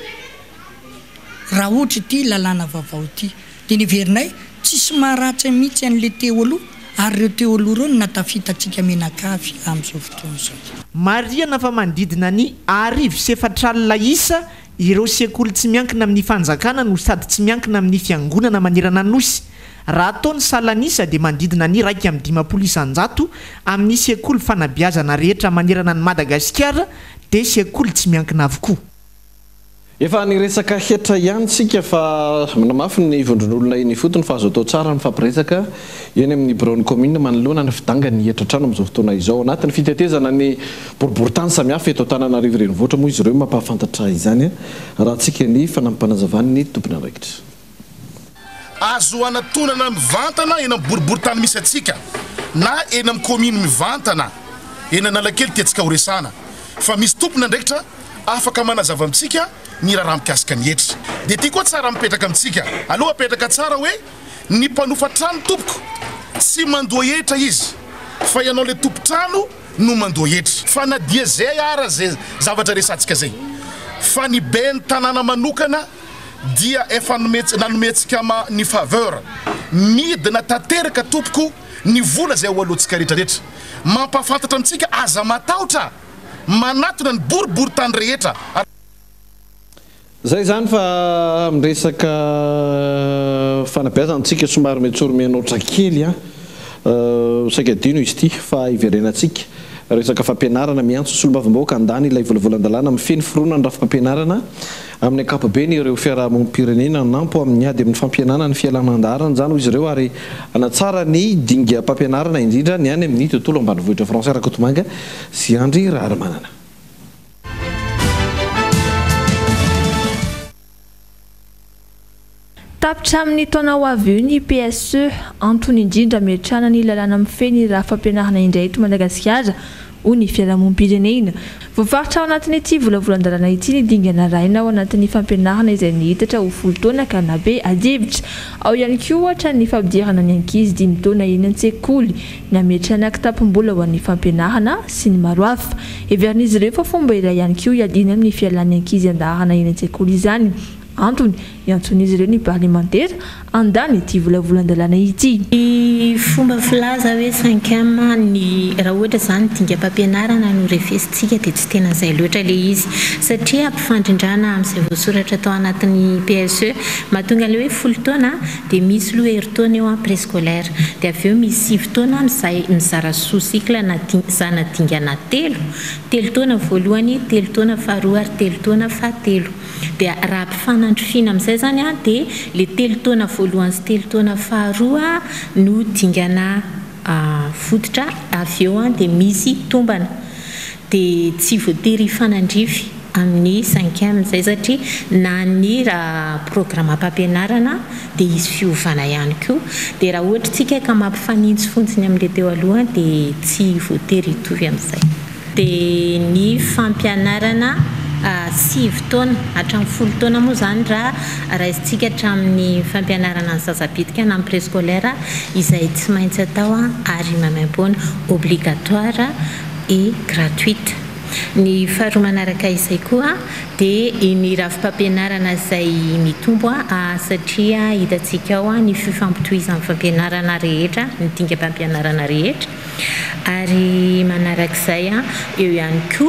raha ohatra ity lalàna vaovao ity. Dia ny heverinay tsisy maharatsy mihitsy an'le teo aloha ary ireo teo aloha ireo no natafitantsika menakavy amin'izao fotoana izao. Mariana fa manodidina ny arivo sy efatralina isa ireo sekoly tsy miankina amin'ny fanjakana no sady tsy miankina amin'ny fiangonana manerana nosy. Raha ataony salanisa dia manodidina ny raika amin'ny dimampolo isanjato amin'ny sekoly fanabeazana rehetra manerana ny Madagasikara dia sekoly tsy miankina avokoa. Efa niresaka hetra ihany sika fa namafy ny vondron'olona eny fotony fa azo atao tsara ny fampiresaka eny amin'ny bureau commune manoloana ny fidanga ny hetra trano amin'izao fotoana izao anatin'ny fitetezana ny boriboritany samihafa eto Antananarivo renivohitra moa izy ireo mampahafantatra izany raha tsika ny fanampanazavany ny tompony andraikitra. Azo anatonana mivantana eny amin'ny boriboritany misy atsika na eny amin'ny commune mivantana eny Analakely tiatsika ho resana fa misy tompony andraikitra afaka manazava amintsika ny raha mikasika ny hetra. Dia ity koa tsara mipetraka amintsika aloha apetraka tsara hoe ny mpanofa trano tompoko tsy mandoa hetra izy fa ianao le tompo trano no mandoa hetra fa na dia zay ara zay zavatra resantsika zay fa ny ben'ny tanàna manokana dia efa nanometsika ny faveur midina tanteraka tompoko ny vola zay ho alohantsika rehetrarehetra mampafantatra amintsika aza matahotra manatona ny boriboritany rehetra. Zay zany fa miresaka fanabeazana antsika somary metsoromianoatra kely a saika dino izy ity fa iverenantsika resaka fampianarana miantso solombavam-bahoaka andany ilay volavolan-dalàna mifeny fironana rafi-pampianarana amin'ny ankapobeny ireo fiarahamonim-pirenena nampo amin'ny ady amin'ny fampianarana ny fialanandarana zany ho izy ireo ary anatsara ny dinga mpampianarana indrindra ny any amin'ny tontolo ambanivohitra français Rakotomanga sy Andry Rahamanana. Tapitra amin'ny taona ho avy eo ny P S E antony indrindra metrana ny lalàna mifeny raha fampianarana indray eto Madagasikara ho ny fiarahamonim-pirenena. Voafaritra ao anatin'ity volavolan-dalàna ity ny dingana raina ao anatin'ny fampianarana izay nihitatra ho folo taona ka nabe adevitra. Ao ihany koa ohatra ny fampidirana ny ankizy dimy taona eny an-tsekoly, ny ametrana kitapom-bola ho an'ny fampianarana sy ny maro hafa. Heverin'izy ireo fa fomba iray ihany koa hiadiana amin'ny fialan'ny ankizy andaharana eny an-tsekoly izany. Antony iantson'izy ireo ny parlementaire andany ity volavolan-dalàna ity. Ny fomba filaza hoe cinquième ny raha ohatra zany dinga mpampianarana no refesintsika dia tsy tena izay loatra le izy satria ampifandrindrana amin'izay voasoratra tao anatin'ny P S E mahatonga le hoe folo taona dia misy loha herintaona eo amin'ny préscolaire dia avy eo misy sivy taona mizara sous-cycle na zana dingana telo telo taona voalohany telo taona faharoa ary telo taona fahatelo dia raha ampifanandrofina amin'izay zany a dia le telo taona voalohany sy telo taona faharoa no dingana fototra avy eo a dia misy tombana dia tsy voatery fanandrify amin'ny cinquième zay satria na ny raha programme mpampianarana dia izy fiovana ihany koa dia raha ohatra tsika ka mampifanintsy fontsiny amin'le teo aloha dia tsy voatery hitovy amin'izay. Dia ny fampianarana sivy taona hatramin'ny folo taona moa zany raha raisintsika hatramin'ny fampianarana ny zazabitika na amin'ny préscolaire izay tsy maintsy atao ary mamaimpona obligatoire et gratuite. Ny faharoa manaraka izay koa dia ny rafi-pampianarana izay mitombo satria hitantsika ao ny fifampitohizan'ny fampianarana rehetra ny dinga-pampianarana rehetra ary manarak'izay eo ihany koa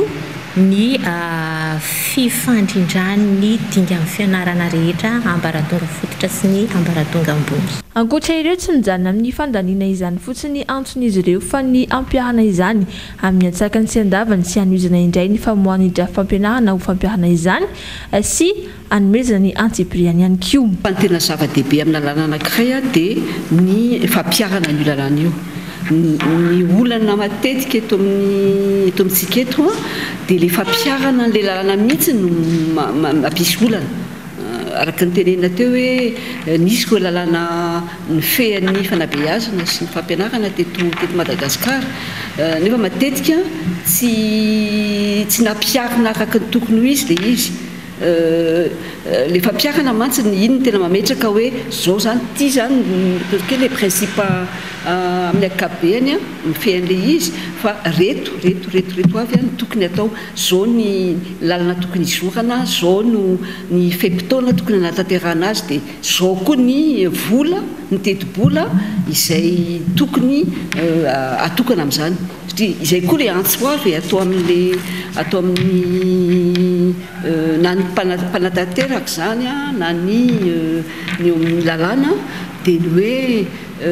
ny fifandrindrany dinga amin'ny fianarana rehetra ambaratonga fototra sy ny ambaratonga ambony. Ankoatra ireo tsy mijanona amin'ny fandaniana izany fotsiny antson'izy ireo fa ny ampiahana izany amin'ny atsakany sy andavany sy anoizana indray ny famoahany dra fampianarana ho fampiahana izany sy anomezana ny antsipiriany ihany koa. Fa ny tena zava-dehibe amin'ny lalàna anankiray dia ny fampiahana io lalàna io. Ny olana matetika eto amin'ny eto amintsika eto dia le fampiarana le lalàna mihitsy no mampisy olana. Araka ny tenenina teo hoe nisy koa lalàna ny fean'ny fanabeazana sy ny fampianarana teto teto Madagasikara nefa matetika tsy tsy nampiarina araka ny tokony ho izy le izy. Le fampiarana mantsy ny iny tena mametraka hoe zao zany ty zany ke le principe amin'ny ankapobeny ny fean'le izy fa reto reto reto reto avy ny tokony atao zao ny lalana tokony izorana zao no ny fepitaona tokony anatanterahana azy dia zao koa ny vola ny teti-bola izay tokony atokana amin'izany satria izay koa le antso avy atao amin'le atao amin'ny na ny mpanatanteraka zany a na ny ny amin'ny lalàna dia ny hoe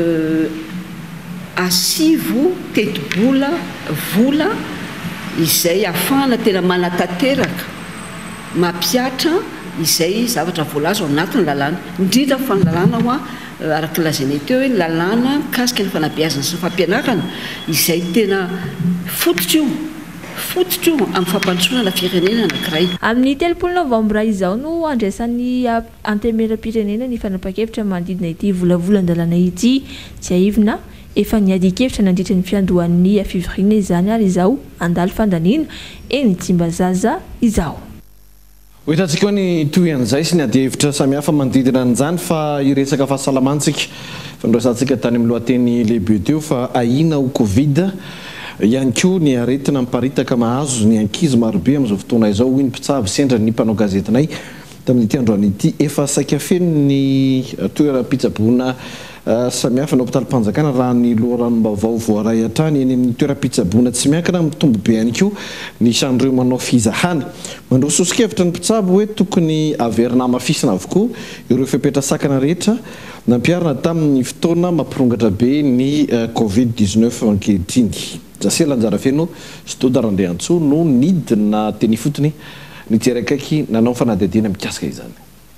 asivo teti-bola vola izay ahafahana tena manatanteraka mampiatra izay zavatra voalazo ao anatin'ny lalàna indrindra fa ny lalàna hoa araka lazainay teo hoe ny lalàna mikasika ny fanabeazana sy ny fampianarana izay tena fototra io fototra io amin'ny fampandrosoana firenena anankiray. Amin'ny telopolo novambra izao no andraisan'ny antemeram-pirenena ny fanapa-kevitra manodidina ity volavolan-dalàna ity tsy aivina efa niadi-kevitra nandritra ny fiandohan'ny fivirina izany ary izao andalo fandaniana eny Tsimbazaza izao. Hoetantsika ny toyan'izay sy ny adi-hevitra samihafa manodidina an'izany fa iresaka fahasalamantsika fandraisantsika tany amin'ny lohateny lehibe teo fa ahina ho Covid ihany koa ny aretina miparitaka mahazo ny ankizy marobe amin'izao fotoana izao hoy ny mpitsabo sendra ny mpanao gazetinay tamin'ity androany ity efa saika feno ny toeram-pitsaboana samihafa ny hôpitalim-panjakana raha ny loharanom-baovao voaray hatrany eny amin'ny toeram-pitsaboana tsy miankina mitombo be ihany koa ny isan'ireo manao fizahana mandro sosokevitra ny mpitsabo hoe tokony averina amafisina avokoa ireo fipetrasakana rehetra nampiarina tamin'ny fotoana mampirongatra be ny covid dix-neuf ankehitriny. Jasela anjara feno Stodarandeantso no nidina teny fotony ny jerakaiky nanao fanadihadiana mikasika izany.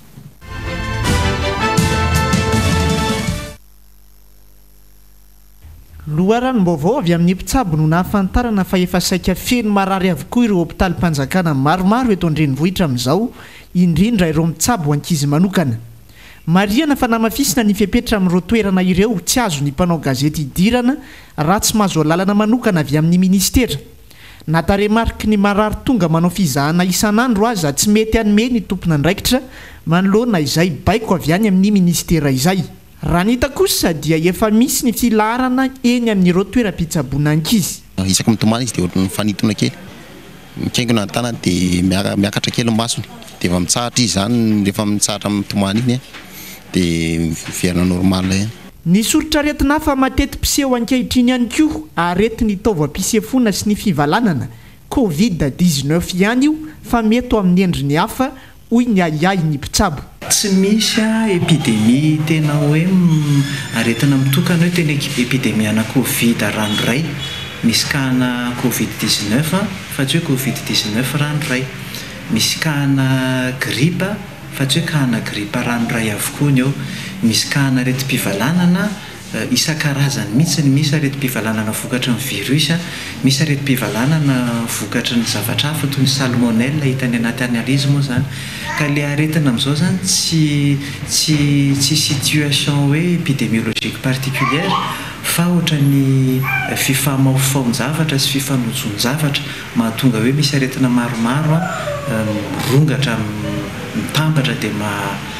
Loharanom-baovao avy amin'ny mpitsabo no nahafantarana fa efa saika feno marary avokoa ireo hôpitalim-panjakana maromaro eto an-drenivohitra amin'izao indrindra ireo mpitsabo ankizy manokana. Mariana fa namafisina ny fipetra amin'ireo toerana ireo tsy azo ny mpanao gazety idirana raha tsy mahazo lalana manokana avy amin'ny ministera. Nataremarika ny marary tonga manao fizahana isan'andro aza tsy mety hanome ny tompona andraikitra manoloana izay baiko avy any amin'ny ministera izay. Raha nita kosa dia efa misy ny filaharana eny amin'ireo toeram-pitsaboana ankizy. Isaka mitomany izy dia ohatran'ny fanitona kely mikaingona ny tanany dia miakatra kely masony dia efa mitsahatra izy zany rehefa mitsahatra mitomany iny dia fiaina normal ihany. Ny soritra aretina fa matety piseho ankehitriny ihany koa aretiny taovam-pisefona sy ny fivalanana covid dix-neuf ihany io fa mety amin'ny endriny hafa hoy ny ayay ny mpitsabo. Tsy misy epidemia tena hoe aretina mitokana hoe tena epidemiana covid ranoray misy kahana covid dix-neuf fa tsy hoe covid dix-neuf ranoray, misy kahana gripa fa tsy hoe kahana gripa ranoray avokoa ny eo, misy kahana aretim-pivalanana isan-karazany mihitsy ny misy aretim-pivalanana vokatra ny virus, misy aretim-pivalanana vokatra ny zavatra hafa toy ny salmonelle hitany anaty analyse moa zany ka le aretina amin'izao zany tsy tsy tsy situation hoe épidémiologique particulière fa ohatra ny fifamaofaon-javatra sy fifanojony-javatra mahatonga hoe misy aretina maromaro mirongatra mitambatra dia ma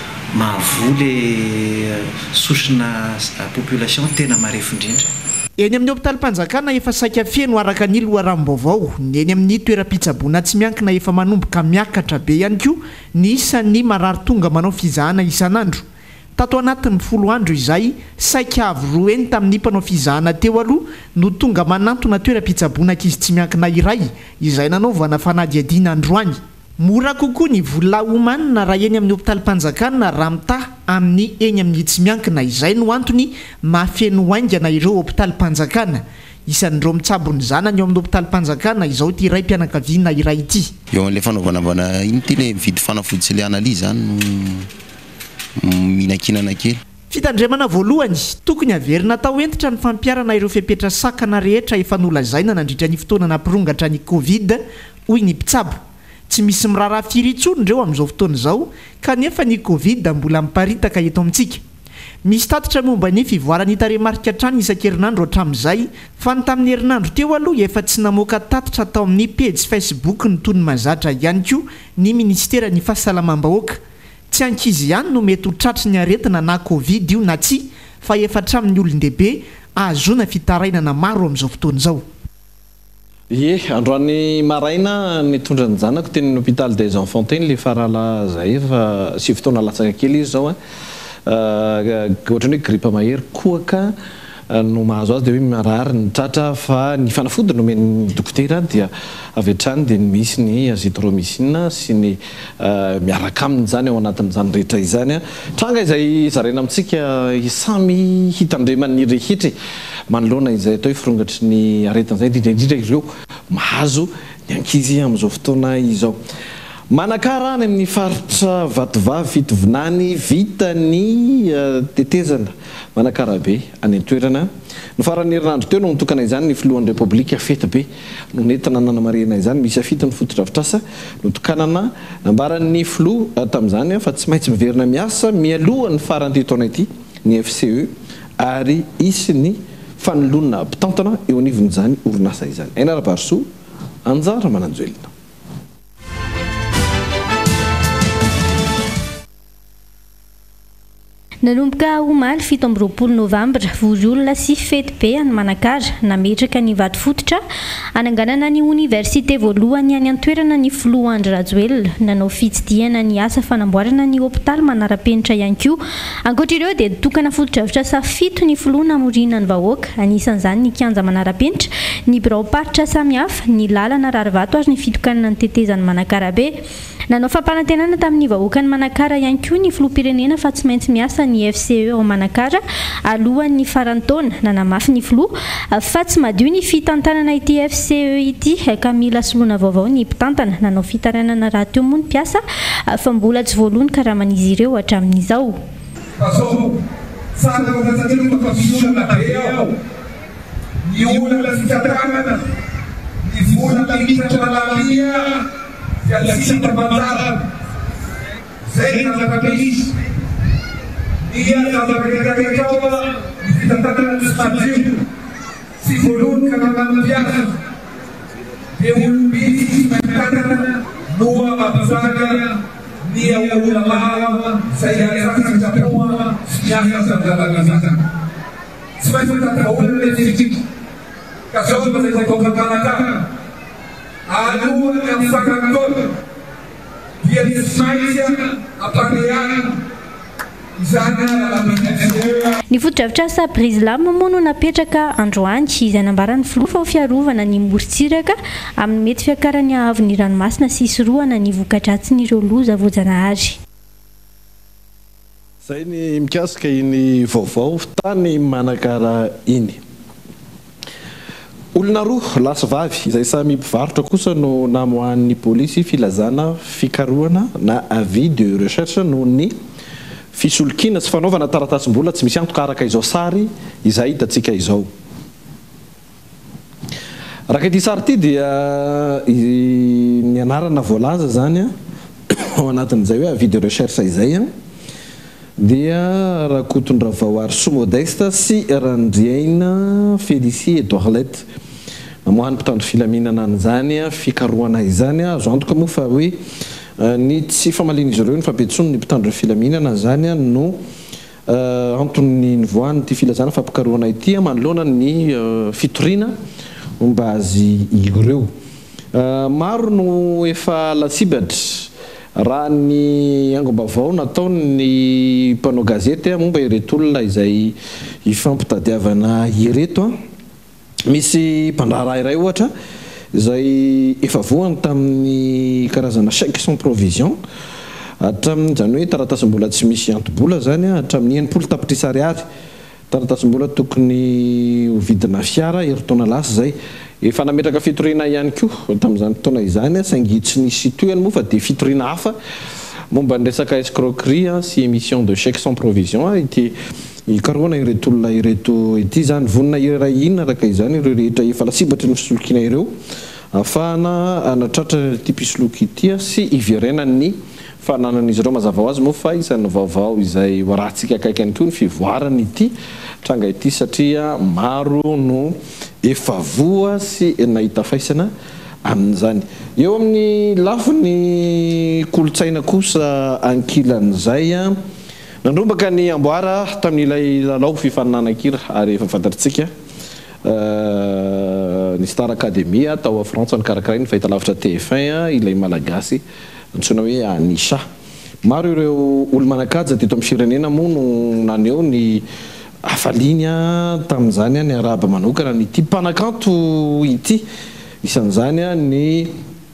mahavoly sosina population tena marefo indrindra. Eny amin'ny hôpitalim-panjakana efa saika feno araka ny loharanom-baovao ny eny amin'ny toeram-pitsaboana tsy miankina efa manomboka miakatra be ihany koa ny isan'ny marary tonga manao fizahana isan'andro. tato anatin'ny folo andro izay saika avy roa eny tamin'ny mpanao fizahana teo aloha no tonga manantona toeram-pitsaboana ankizy tsy miankina iray izay nanaovana fanadiadiana androany. Mora kokoa ny vola omanina raha eny amin'ny hôpitalim-panjakana raha mitaha amin'ny eny amin'ny tsy miankina, izay no antony mafeno haingana ireo hôpitalim-panjakana. Isan'ireo mitsabony zanany eo amin'ny hôpitalim-panjakana izao ty iray mpianakaviana iray ity. Eo amin'ilay fanaovanavana iny ty le mividy fanafody sy le analyse zany no mihinankinana kely. Fitandremana voalohany, tokony averina atao entitra ny fampiarana ireo fepetra sakana rehetra efa nolazaina nandritra ny fotoana nampirongatra ny Covid hoy ny mpitsabo. Tsy misy miraharaha firy intsony ireo amin'izao fotoana izao kanefa ny Covid mbola miparitaka eto amintsika. Misy tatitra momba ny fivoarany tarehimarika trany isan-kerinandro hatramin'izay fa ny tamin'ny herinandro teo aloha efa tsy namoaka tatitra tao amin'ny page Facebook ny tony mazatra ihany koa ny ministera ny fahasalamam-bahoaka. Tsy ankizy ihany no mety ho tratry ny aretina na Covid io na tsy fa efa hatramin'ny olon-dehibe ahazoana fitarainana maro amin'izao fotoana izao. Ie, androany maraina nitondra ny zanako teny hôpital des enfants teny le farala zay fa sy fotoana latsaka kely izy zao ohatrany hoe grippe mahery kohaka no mahazo azy dia hoe marary ny tratra fa ny fanafody no men'ny dokotera dia avy hatrany dia misy ny azithromycine sy ny miaraka aminy zany ao anatin'izany rehetra izany tranga izay zarena amintsika samy hitandremany rehetra manoloana izay atao hoe firongatry ny aretin'izay indrindraindrindra ireo mahazo ny ankizy amin'izao fotoana izao. Manakara any amin'ny faritra Vatovavy fitovinany vita ny tetezana manakara be any an-toerana no farany herinandro teo no nitokana izany ny filohan'ny repoblika fety be no nentina nanamarena izany misy afitany fotodrafitrasa no tokanana nambaran'ny filoha tamin'izany fa tsy maintsy miverina miasa mialohan'ny farany taona ity ny F C E ary isy ny fanoloana mpitantana eo anivon'izany orinasa izany. Ainara Barso anjara mananjoelina. Nanomboka omaly fito amby roapolo novambra vory olona sy fety be any Manakara nametraka ny vato fototra ananganana ny université voalohany any an-toerana ny filoha Andry Rajoelina nanao fitsidihana ny asa fanamboarana ny hôpitaly manara-penitra ihany koa. Ankoatr'ireo dia nitokana fotodrafitrasa fito ny filoha namorina ny vahoaka anisan'izany ny kianja manara-penitra ny birao-paritra samihafa ny lalana rarivato ary ny fitokanana ny tetezany Manakara be. Nanao fampanantenana tamin'ny vahoaka ny Manakara ihany koa ny filoha-pirenena fa tsy maintsy miasa ny F C E ao Manakara alohan'ny farantaona nanamafy ny filoha fa tsy madio ny fitantanana ity F C E ity ka mila soloana vaovao ny mpitantana nanao fitaranana raha teo moa ny mpiasa fa mbola tsy voalohany karaman'izy ireo hatramin'izao. Dia kalau mereka kecewa, kita takkan maju. Si burung karena biasa, dia ubi mengatakan dua abisanya, dia ulama, saya rasa semua yang sedang lakukan. Sebab kita tahu dari sini, kasus mereka kongkanakan, adu yang sangat kuat, dia dismaya apa dia. Ny fotodrafitrasa Brizlam moa no napetraka androany izay nambaran'ny filoha fa fiarovana ny morontsiraka amin'ny mety fiakarany ahavon'ny ranomasina sy isorohana ny vokadratsiny ireo loza voajanahary. Zay ny mikasika iny vaovao tany Manakara iny. Olona roa lasa vavy izay samy mpivarotra kosa no namohan'ny polisy filazana fikarohana na avis de recherche no ny fisolokina sy fanaovana taratasy-mbola tsy misy antoka araka izao sary izay hitatsika izao. Raha ity sary ity dia ny anarana voalaza zany ao anatin'izay hoe avis de recherche izay dia Rakotondravao Arso Modeste sy Randriaina Félicie Edouarlette mamohany mpitandro filaminana an'izany fikarohana izany azo antoka moa fa hoe ny tsy famalina izy ireo ny fampetsony ny mpitandro filaminana zany no antony nivoany ty filazana fampikarohana ity manoloana ny fitoriana mba azy ireo. Maro no efa latsibatra raha ny angom-bavao nataony mpanao gazety momba ireto olona izay ifampitadiavana ireto a misy mpandraharaha iray ohatra izay efa voany tamin'ny karazana chèque sans provision hatramin' zany hoe taratasim-bola tsy misy antobola zany a hatramin'ny enimpolo tapitrisy ariary taratasim-bola tokony hovidina fiara heritaona lasa zay efa nametraka fitoriana ihany koa tamin'izany fotoana izany saingy tsy nisy toany moa fa dia fitoriana hafa momba ny resaka escroquerie sy émission de chèque sans provision ity ikaroana ireto olona ireto ity zany vonina iray inona araka izany ireo rehetra efa lasibatry ny fisolokiana ireo ahafahana anatratra ty mpisoloky ity sy iverenany fananan'izy ireo mazava ho azy moa fa isan'ny vaovao izay rahantsika akaiky any koa ny fivoarany ity tranga ity satria maro no efa voa sy nahita faisana amin'izany eo amin'ny lafiny kolotsaina kosa ankilan'izay a nandrombaka ny amboara tamin'ilay lalao fifaninanakira ary efa fantatritsika ny Star Academia tao a Frantsa ny karakarainy fahita lavitra T F un ilay malagasy antsoina hoe Anisha maro ireo olo manakaja teto amin'ny firenena moa no naneo ny afaliny a tamin'izany a ny araba manokana ny ty mpanakanto ity isan'izany a ny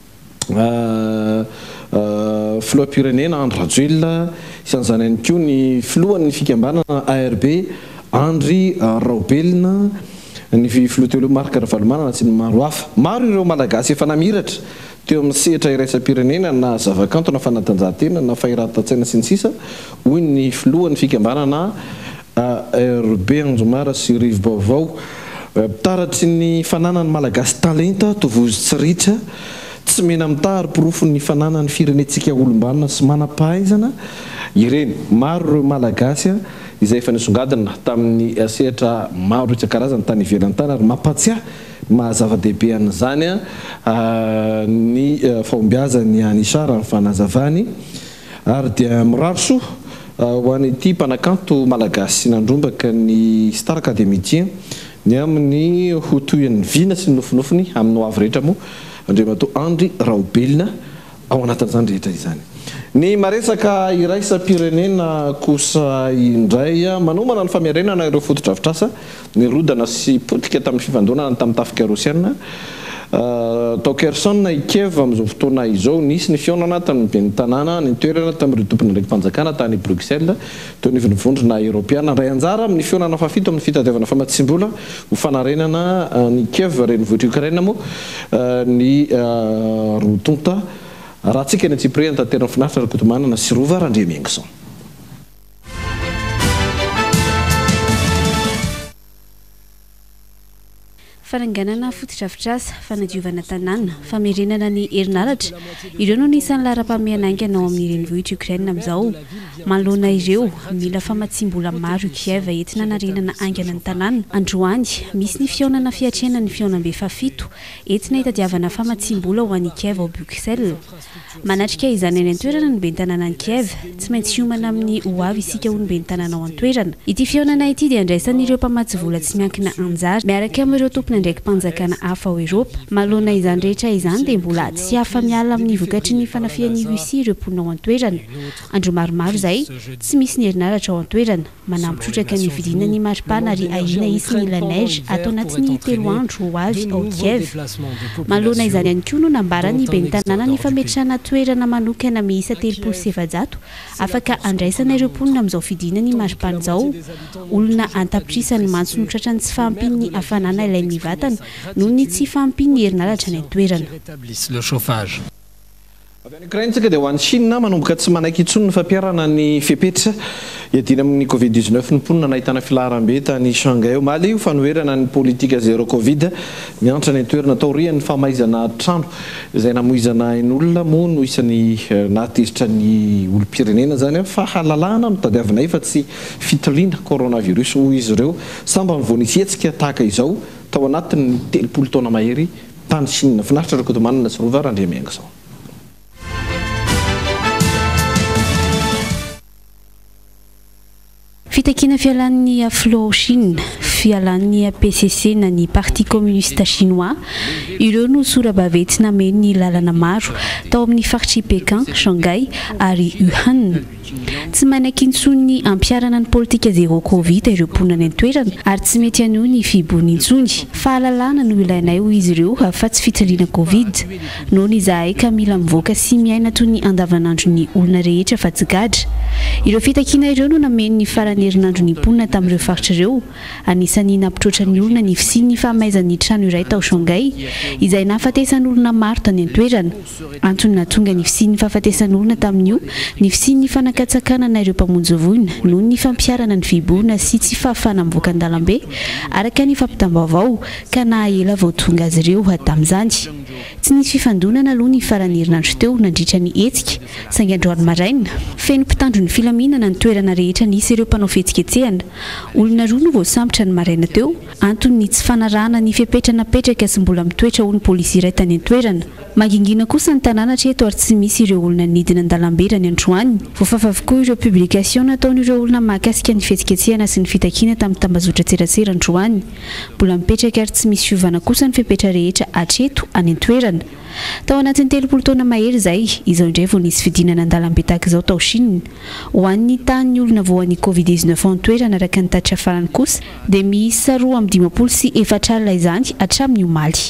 filoham-pirenena Andry Rajoelina isan'izany ihany koa ny filohan'ny fikambanana A R B Andry Rajoelina ny filoha teo Marc Ravalomanana sy ny maro hafa maro ireo malagasy efa namiratra teo amin'ny sehatra iraisam-pirenena na zavakanto na fanatanjahantena na fahirahan-tantsaina sy ny sisa hoy ny filohan'ny fikambanana A R B Anjomara sy Rivo-Baovao taratry ny fananany malagasy talenta tovozy tsy ritra tsy mena mitary porofo ny fananany firenetsika olombanina sy manam-pahaizana ireny maro ireo malagasy izay efa nisongadina tamin'ny sehatra maro isan-karazany tany ivelany tany ary mampatsiahy mahazava-dehibe an'izany ny fahombiazany Anisha raha ny fanazavany ary dia miraro soa ho an'ity mpanakanto malagasy nandrombaka ny Star Academia ity ny amin'ny hotoyan'ny vina sy ny nofinofiny amin'ny ho avy rehetra moa andriamato Andry Rajoelina ao anatin'izany rehetra izany ny maresaka iraisam-pirenena kosa indray manomana ny famiarenana ireo fotodrafitrasa ny rodana sy potika tamin'ny fivandonana tamin'ny tafika rosiana tao Kherson i Kiev amin'izao fotoana izao nisy ny fionana tamin'ny ben'ny tanàna ny toerana tamin'ireo tompony ndraiky mpanjakana tany Bruxelles teo ny vondrona eropeana ray anjara amin'ny fionana fafito amin'ny fitadiavana famatsim-bola ho fanarenana ny Kiev renivohitra Ukraine moa ny rotonta raha tsika ny Tsipria tanterana finaritra rakotomanana sy rova Randria Miaingson faranganana fotodrafitrasa fanadiovana tanàna famerenana ny herinaratra ireo no nisan'ny lara-pamehanangana ao amin'ny renivohitra Ukraine amin'izao manoloana ireo mila famatsim-bola maro Kiev entina narenana aingana ny tanàna androany misy ny fionana fiatrena ny fionam-be fafito entina hitadiavana famatsim-bola ho an'ny Kiev ao Bruxelles manatrika izany any an-toerana ny ben'ny tanàna ny Kiev tsy maintsy hiomana amin'ny ho avy isika ho ny ben'ny tanàna ao an-toerana ity fionana ity dia andraisan'ireo mpamatsy vola tsy miankina anjara miaraka amin'ireo tompony ndraiky mpanjakana hafa ao Eropa manoloana izany rehetra izany dia mbola tsy hafa miala amin'ny vokatry ny fanafian'ny Rusia ireo mponina ao an-toerana andro maromaro izay tsy misy ny herinaratra ao an-toerana manampitrotraka ny vidina ny maripana ary ahina isy ny la neige atao anatin'ny telo andro ho avy ao Kiev manoloana izany ihany koa no nambara ny ben'ny tanàna ny fametrahana toerana manokana miisa telopolo sy efajato afaka andraisana ireo mponina amin'izao fidina ny maripana izao olona antapitrisany mantso no tratrany tsy fahampin'ny hafanana ilain'ny vatana noho ny tsy fahampin'ny herinaratra ny toerana avy any Ukraine tsika dia ho an'ny Chine manomboka tsy manaiky intsony ny fampiarana ny fepetra iadina amin'ny covid dix-neuf ny mponina nahitana filaharam-be tany Shanghai ao maly io fanoherana ny politika zéro covid miantra ny toerana taorian'ny famaizana trano izay namoizana ny olona moa no isan'ny nahatezitra ny olom-pirenena zany fa halalahana mitadiavana efa tsy fitiliana coronavirus hoy izy ireo samba mivoanisy hetsika tahaka izao tao anatin'ny telopolo taona mahery tany Chine finaritra rakotomanana sy rova Randria Miaingson fitakina fialan'ny aflo Chine fialan'ny P C C na ny parti communiste chinois ireo no sora-baventsy nameny ny lalana maro tao amin'ny faritry Pékin, Shanghai ary Wuhan. Tsy manakintsony ampiarana ny politika zéro covid ireo mponina ny toerana ary tsy mety anio ny fiboany intsony. Fahalalana no ilainay ho izy ireo fa tsy fitiliana covid. Noho ny zahay ka mila mivoaka sy miaina toy ny andavanandro ny olona rehetra fa tsy gadra. Ireo fitakina ireo no nameny ny farany herinandro ny mponina tamin'ireo faritra ireo. Anisan'ny nampitroatra ny olona ny fisian'ny fahamaizan'ny trano iray tao Shanghai izay nahafatesan'olona maro tany an-toerana. Antony nahatonga ny fisian'ny fahafatesan'olona tamin'io ny fisian'ny fanakatsakana na ireo mpamonjy voina noho ny fampiarana ny fiborina sy tsy fahafana mivoaka an-dalambe araka ny fampitam-baovao ka nahaela vao tonga azy ireo tamin'izany. Tsy nisy fifandonana aloha ny farany herinandro teo nandritra ny hetsika saingy androany maraina feno mpitandro ny filaminana ny toerana rehetra nisy ireo mpanao fihetsiketsehana. Olona roa no voasambotra ny maraina teo antony ny tsy fanarahana ny fipetranapetraka sy mbola mitoetra ho ny polisy iray tany an-toerana. Magingina kosa ny tanàna hatreto ary tsy misy ireo olona nidina an-dalambe ny androany. Voafafa avokoa ireo publication nataon'ireo olona mahakasika ny fihetsiketsehana sy ny fitakiana tamin'ny tambazotra tserasera androany. Mbola mipetraka ary tsy misy fiovana kosa ny fipetra rehetra hatreto any an-toerana. Tao anatin'ny telopolo taona mahery izay izao indray vao nisy fidinana an-dalambe tahaka izao tao Chine. Ho an'ny tany olona voan'ny covid dix-neuf an-toerana araka ny tatitra farany kosa dia miisa roa amby dimampolo sy efatra alina izany hatramin'ny omaly.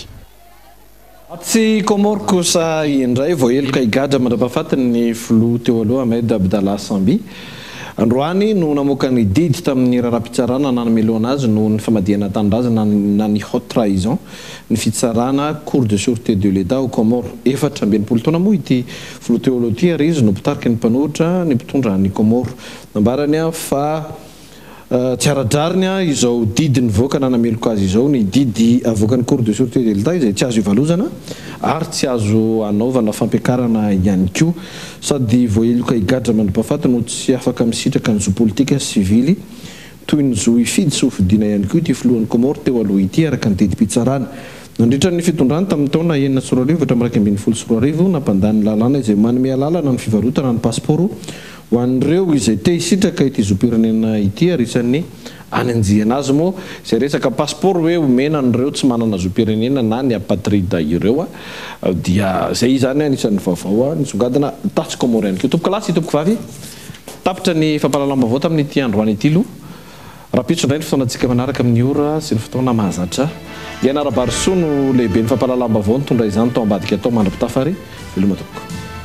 Tsy Comore kosa indray vao eloka higadra mandrapahafatiny ny filoha teo aloha Ahmed Abdallah Sambi. Androany no namoaka ny didy tamin'ny raharaham-pitsarana nanameloana azy noho ny famadihana tanindrazana na ny haute trahison ny fitsarana cour de sûreté de l'État au Comore. Efatra amby enimpolo taona moa ity filoha teo aloha ity ary izy no mpitarika ny mpanohitra ny mpitondra ny Comore. Nambarany fa tsy aradrariny izao didy nivoaka nanameloka azy izao ny didy avoakan'ny cour de sûreté de l'État izay tsy azo ivalozana ary tsy azo anaovana fampiakarana ihany koa sady voaeloka higadra mandrapahafaty no tsy afaka misitraka ny zo politika sivily toy ny zo ifidy sy hofidiana ihany koa ity filohan'ny Comore teo aloha ity araka ny didim-pitsarana. Nandritra ny fitondrany tamin'ny taona enina sy roa arivo hatramin'ny ambin'ny folo sy roa arivo nampandany lalàna izay manome lalana ny fivarotana ny passeport ho an'ireo izay te hisitraka ity zoam-pirenena ity ary isan'ny anenjihana azy moa izay resaka passeport hoe omena an'ireo tsy manana zoam-pirenena na ny apatrida ireo dia zay zany anisan'ny vaovao nisongadina tasy Comore ihany koa. Tompoko lasy tompoko vavy tapitra ny fampahalalam-baovao tamin'ity androany ity lo rapitso indray ny fotoanantsika manaraka amin'ny ora sy ny fotoana mahazatra. Ianara Barso no lehibe ny fampahalalam-baovao nitondra izany tao ambadika atao mandra-pitafary veloma tompoko.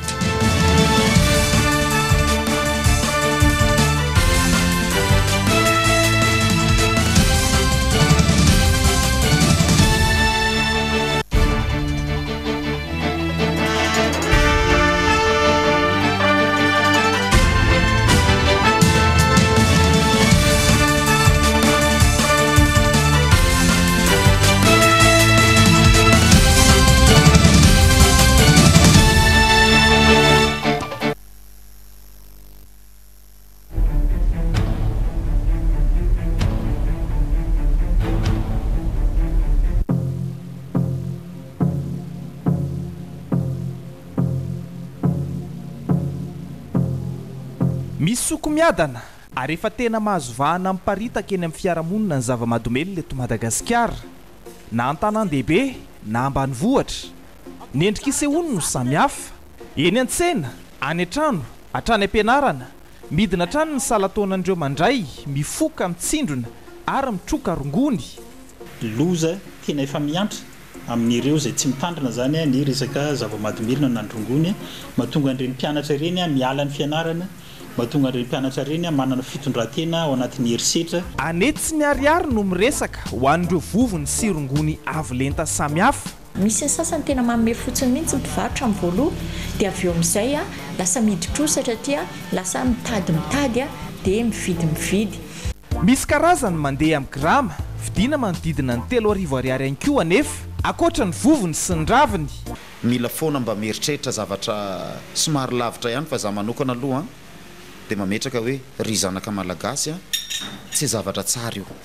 Misy sokomiadana ary efa tena mahazovahana miparitaka eny amin'ny fiarahamonina ny zava-mahadomely eto Madagasikara na an-tanan-dehibe na ambanivohitra. Ny endrik'isehoany no samihafa eny an-tsena any an-trano hatrany am-pianarana midina hatrany ny salantaonan'ireo mandray mifoka mitsindrona ary mitroka rongony. Loza tena efa miantra amin'ireo izay tsy mitandrina zany ny resaka zava-mahadomelina nandrongony mahatonga an'ireny mpianatra ireny miala ny fianarana mahatonga an'ireny mpianatra ireny manana fitondran-tena ao anatin'ny herisetra. Anety sy ny ariary no miresaka ho an'ireo vovony sy rongony avo lenta samihafa. Misy sasany tena manome fotsiny mihitsy mpivarotra amin'ny voaloha dia avy eo amin'izay a lasa miditra tia lasa mitady mitady dia mividy mividy. Misy karazany mandeha amin'ny grama vidina manodidina ny telo arivo ariary ihany koa anefa akoatra ny vovony sy ny raviny. Mila foana mba mieritreritra zavatra somary lavitra ihany fa za manokana aloha dia mametraka hoe ry zanaka malagasy tsy zavatra tsara io,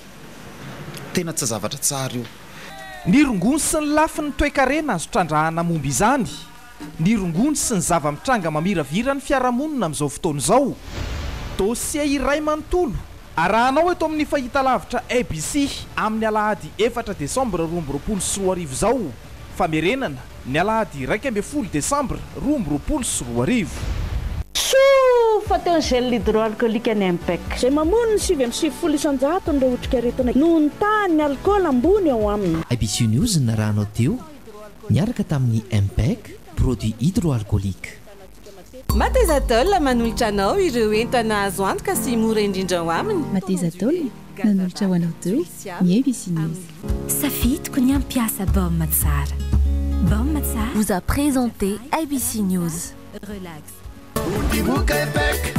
tena tsy zavatra tsara io. Ny rongony sy ny lafiny toe-karena azo trandrahana momba izany. Ny rongony sy ny zava-mitranga mamiravira ny fiarahamonina amin'izao fotoana izao. Dosia iray manontolo arahanao eto amin'ny fahita lavitra A B C amin'ny alahady efatra desambra roamby roapolo sy roa arivo zao famerenana ny alahady raika amby folo desambra roamby roapolo sy roa arivo so fa teo ny gel hydroalcoolique any Impec zay mamono ny sivy amby sivifolo isanjato nireo otrikaretina noho ny tany alcool ambony ao aminy A B C News narahanao teo niaraka tamin'ny Impec produit hydroalcoolique Matezatol manolotra anao ireo entana azo antoka sy mora indrindra ao aminy. Matezatol nanolotra ho anao teo ny A B C News. Safidiko ny ampiasa Baume Tsara. Baume Tsara vous a présenté A B C News. Relax. Udimuka Impec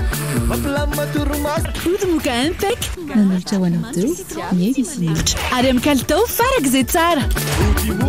Udimuka Impec nanolotra ho anao teo ny A B C News. Ary amin'ny kalitao farak'izay tsara.